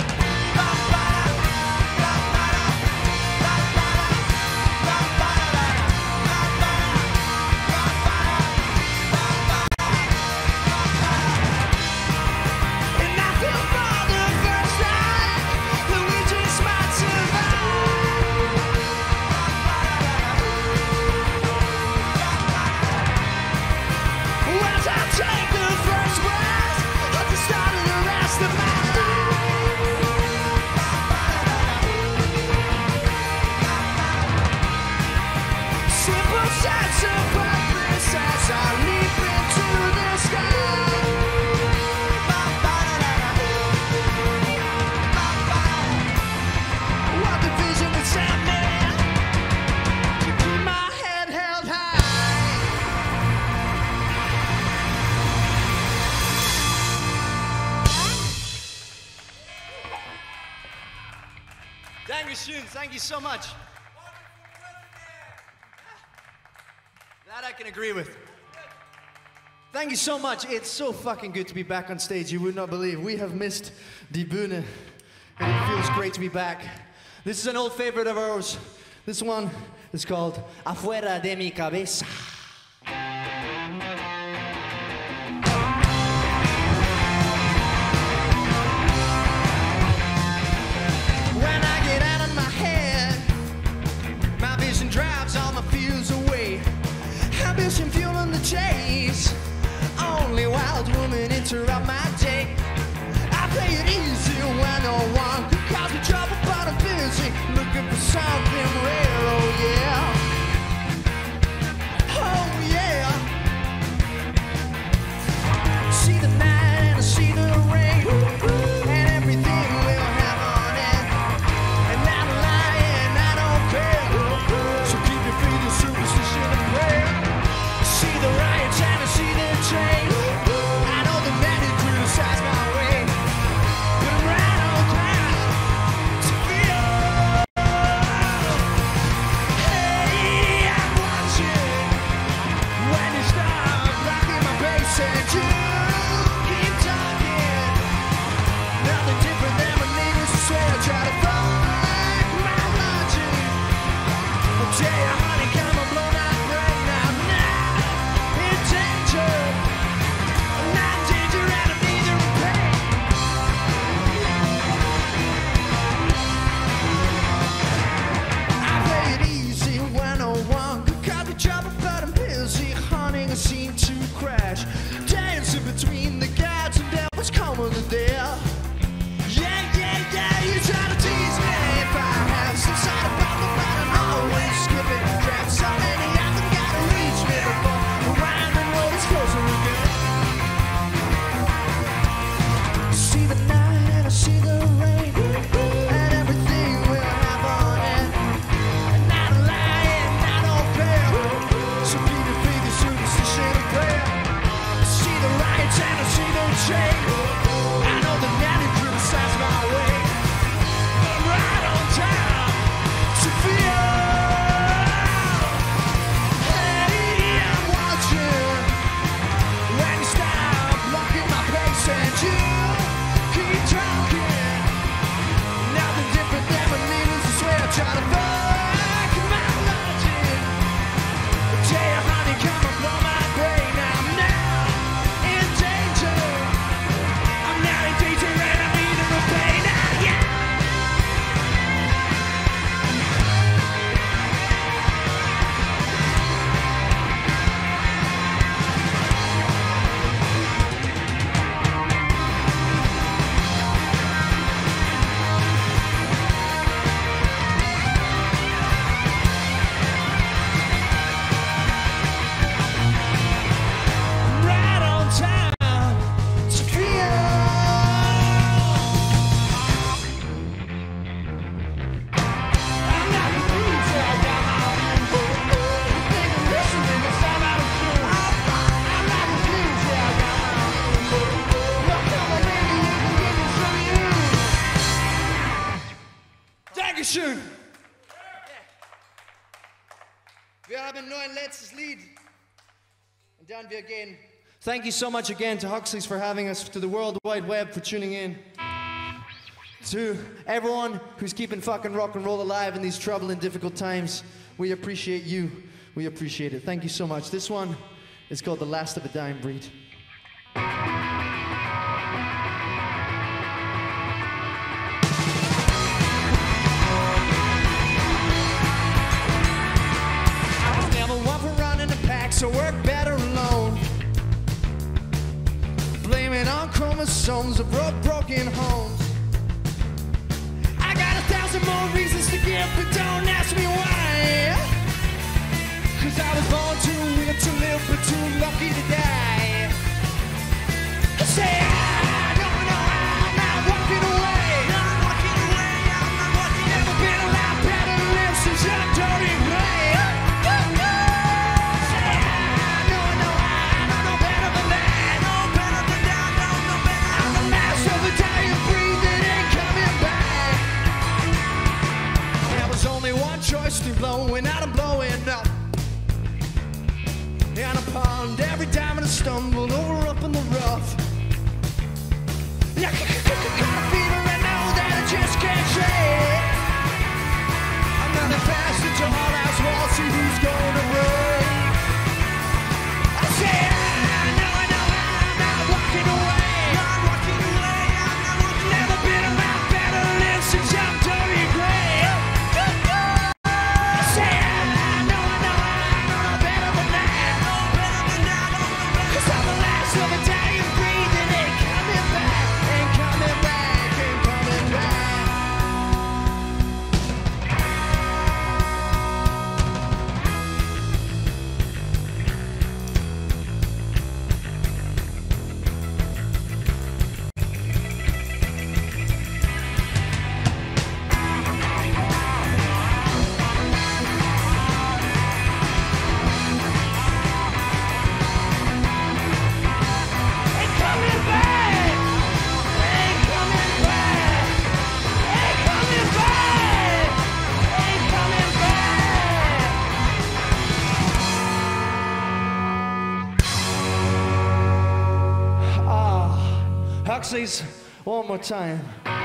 Thank you so much. That I can agree with. Thank you so much. It's so fucking good to be back on stage. You would not believe. We have missed Die Bühne, and it feels great to be back. This is an old favorite of ours. This one is called Afuera de mi cabeza. Drives all my fears away. Ambition fueling the chase. Only wild women interrupt my day. I play it easy when no one can cause me trouble, but I'm busy looking for something rare. Oh yeah. Oh yeah. See the night and I see the rain, and everything will have on end. And I'm lying, I don't care. Superstition and prayer. See the riots and I see the train. I know the man who drew the Dankeschön. Wir haben nur ein letztes Lied und dann wir gehen. Thank you so much again to Huxleys for having us, to the World Wide Web for tuning in, to everyone who's keeping fucking rock and roll alive in these troubled and difficult times. We appreciate you. We appreciate it. Thank you so much. This one is called The Last of a Dying Breed. So work better alone. Blame it on chromosomes of broke, broken homes. I got a thousand more reasons to give, but don't ask me why. Cause I was born too weird to live, but too lucky to die. I say I don't know, I'm not walking away. Not walking away, I'm not walking. Never been a lot better to live since I'm dirty gray. Choice to blowing out and blowing up. In a pond, every time I stumbled over up in the rough. Yeah, got a fever, I know that I just can't shake. I'm running fast into all house walls, see who's gonna break. I say I know, I know, I'm not walking away. Not walking away, I'm not walking. Never been a lot better live since I'm dirty gray. Huxleys, one more time.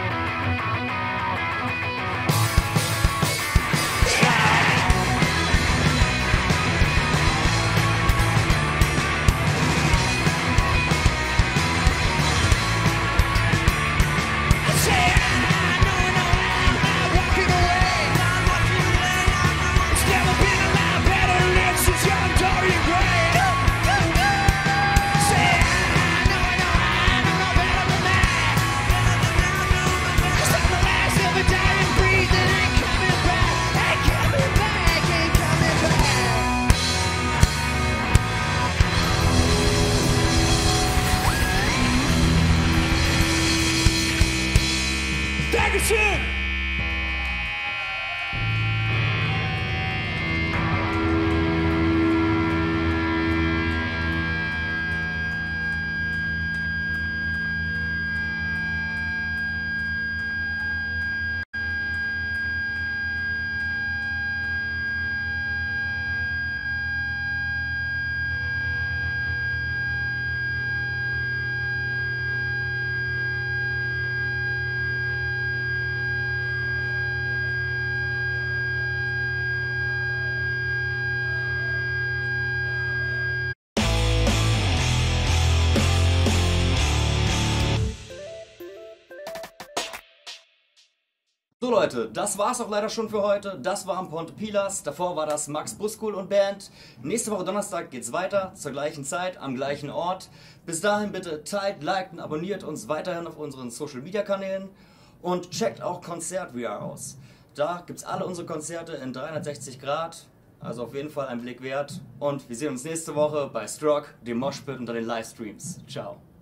So Leute, das war's auch leider schon für heute. Das waren Ponte Pilas, davor war das Max Buskul und Band. Nächste Woche Donnerstag geht's weiter, zur gleichen Zeit, am gleichen Ort. Bis dahin bitte teilt, liked und abonniert uns weiterhin auf unseren Social Media Kanälen und checkt auch Konzert V R aus. Da gibt's alle unsere Konzerte in dreihundertsechzig Grad, also auf jeden Fall ein Blick wert. Und wir sehen uns nächste Woche bei Strock, dem Moshpit unter den Livestreams. Ciao.